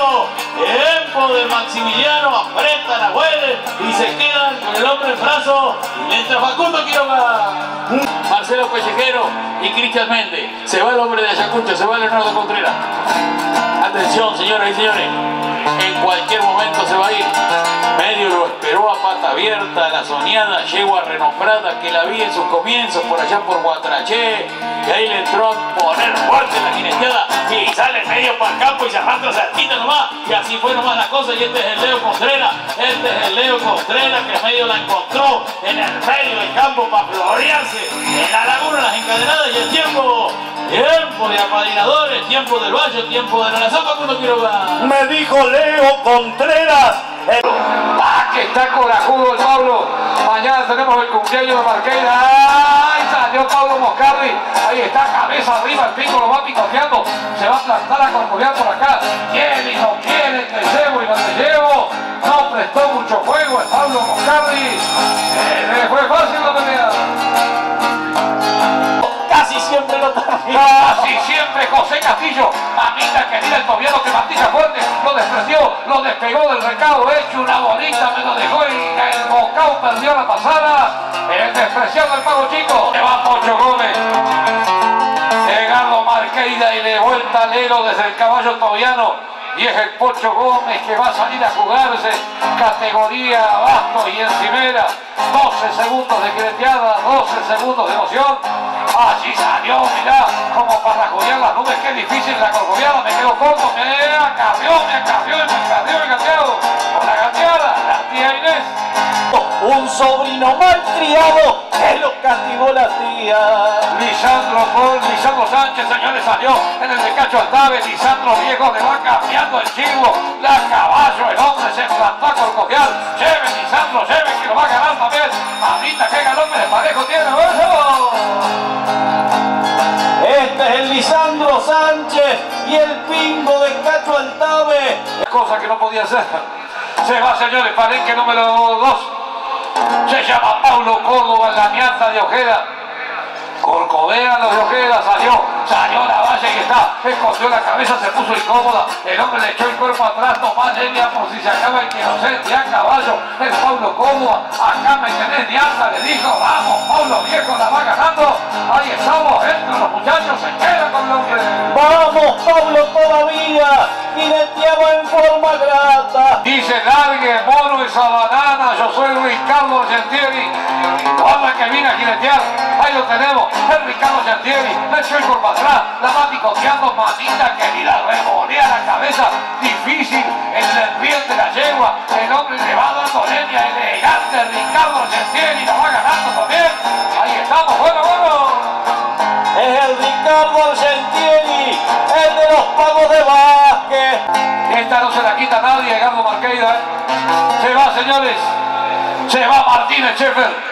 Tiempo de Maximiliano, apretan a Hueles y se quedan con el hombre en brazo. Y mientras Facundo Quiroga, Marcelo Pellejero y Cristian Méndez. Se va el hombre de Ayacucho, se va Leonardo Contreras. Atención, señoras y señores. En cualquier momento se va a ir. Medio lo esperó a pata abierta, la soñada yegua renombrada que la vi en sus comienzos por allá por Guatraché. Y ahí le entró a poner fuerte la jineteada y sale medio para el campo y se arrastra cerquita nomás. Y así fue nomás la cosa. Y este es el Leo Contreras. Este es el Leo Contreras que medio la encontró en el medio del campo para florearse en la laguna, las encadenadas. Y el tiempo, tiempo de apadrinadores, tiempo del Valle, tiempo de la nación. Cuando quiero ganar.
Me dijo Leo Contreras. El...
¡Ah, que está corajudo el Pablo! Mañana tenemos el cumpleaños de Marqueira. ¡Ay, salió Pablo Moscarri! Ahí está, cabeza arriba, el pico lo va picoteando. Se va a plantar a corcovear por acá. Quiere y no quiere, te llevo y no te llevo. No prestó mucho juego el Pablo Moscarri. Eh, le fue fácil la pelea.
Casi siempre lo termina.
Casi siempre José Castillo, mamita querida, el tobiano que martilla fuerte, lo desprendió, lo despegó del recado hecho, una bolita me lo dejó y el bocao perdió la pasada. El despreciado del Pago Chico, le va Pocho Gómez. Edgardo Marqueira y le vuelta al Lero desde el caballo tobiano. Y es el Pocho Gómez que va a salir a jugarse categoría abasto y encimera. doce segundos de creteada, doce segundos de emoción. Allí salió, mirá, como para rajudear las nubes. Qué difícil la corcoviada, me quedo corto, me acarrió, me acarrió, me acarrió, me gateado. Con la gateada, la tía Inés.
Un sobrino malcriado que lo castigó la tía.
Lisandro Paul, Lisandro Sánchez, señores, salió en el de Cacho Altave. Lisandro Viejo le va cambiando el chirlo. La caballo, el hombre se plantó a corcoviar. Lleve, Lisandro, lleve, que lo va a ganar también. Mamita, qué galón de parejo tiene, eso.
Este es el Lisandro Sánchez y el pingo de Cacho Altave.
Cosa que no podía hacer. Se va, señores, palenque número dos. Se llama Paulo Córdoba en la ñata de Ojeda. Corcovea los de Ojeda, salió, salió la valla y está, escondió la cabeza, se puso incómoda, el hombre le echó el cuerpo atrás, nomás línea por si se acaba el inocente a caballo, es Paulo Córdoba, acá me tenés ñata, le dijo, vamos, Paulo Viejo la va ganando, ahí estamos, entre los muchachos, se queda con el hombre.
Vamos, Pablo, todavía, jineteaba en forma grata.
Dice, largue, mono esa banana, yo soy Ricardo Gentieri, ahora que vine a jinetear, ahí lo tenemos. El Ricardo Gentieri, le echó el cuerpo atrás, la va picoteando, mamita querida, revolea la cabeza, difícil, el desviel de la yegua, el hombre le va dando leña, elegante, Ricardo Gentieri, la va ganando también, ahí estamos, bueno, bueno.
Es el Ricardo Gentieri, el de los pagos de Vázquez.
Esta no se la quita nadie, Edgardo Marqueira, ¿eh? Se va, señores, se va Martínez Schaeffer.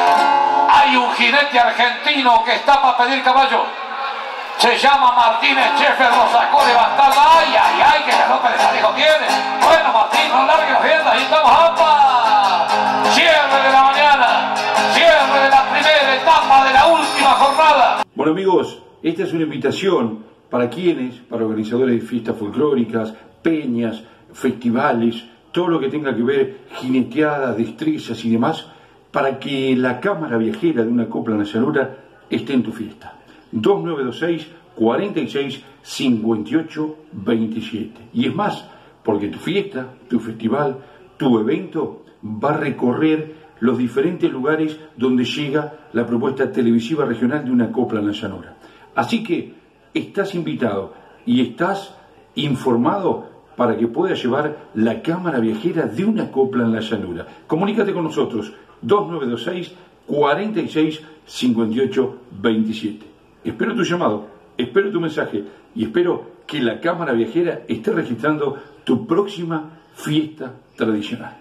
Hay un jinete argentino que está para pedir caballo. Se llama Martínez Schaeffer, lo sacó levantando. Ay, ay, ay, que galope de parejo tiene. Bueno, Martín, no largue las riendas, ahí estamos, ¡apa! Cierre de la mañana, cierre de la primera etapa de la última jornada.
Bueno, amigos, esta es una invitación para quienes, para organizadores de fiestas folclóricas, peñas, festivales, todo lo que tenga que ver jineteadas, destrezas y demás, para que la cámara viajera de una copla en la llanura esté en tu fiesta. dos nueve dos seis, cuatro seis, cinco ocho dos siete. Y es más, porque tu fiesta, tu festival, tu evento va a recorrer los diferentes lugares donde llega la propuesta televisiva regional de una copla en la llanura. Así que estás invitado y estás informado para que puedas llevar la cámara viajera de una copla en la llanura. Comunícate con nosotros, dos nueve dos seis, cuatro seis, cinco ocho dos siete. Espero tu llamado, espero tu mensaje y espero que la cámara viajera esté registrando tu próxima fiesta tradicional.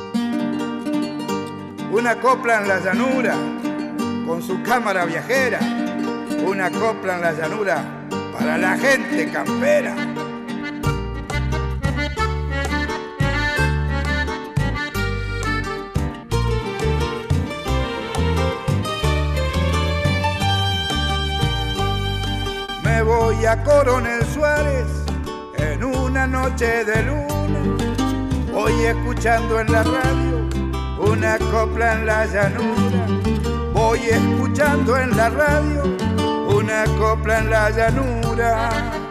Una copla en la llanura, con su cámara viajera. Una copla en la llanura, para la gente campera. Me voy a Coronel Suárez en una noche de luna. Voy escuchando en la radio una copla en la llanura. Voy escuchando en la radio una copla en la llanura.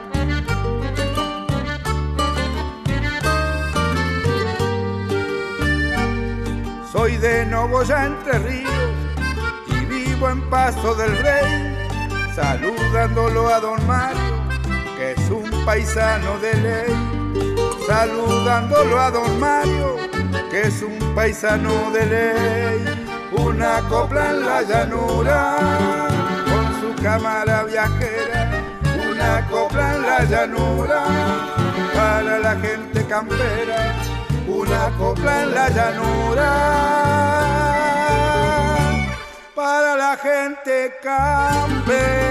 Soy de Nogoyá, Entre Ríos, y vivo en Paso del Rey, saludándolo a don Mario, que es un paisano de ley. Saludándolo a don Mario, que es un paisano de ley. Una copla en la llanura, con su cámara viajera. Una copla en la llanura, para la gente campera. Una copla en la llanura, para la gente campera.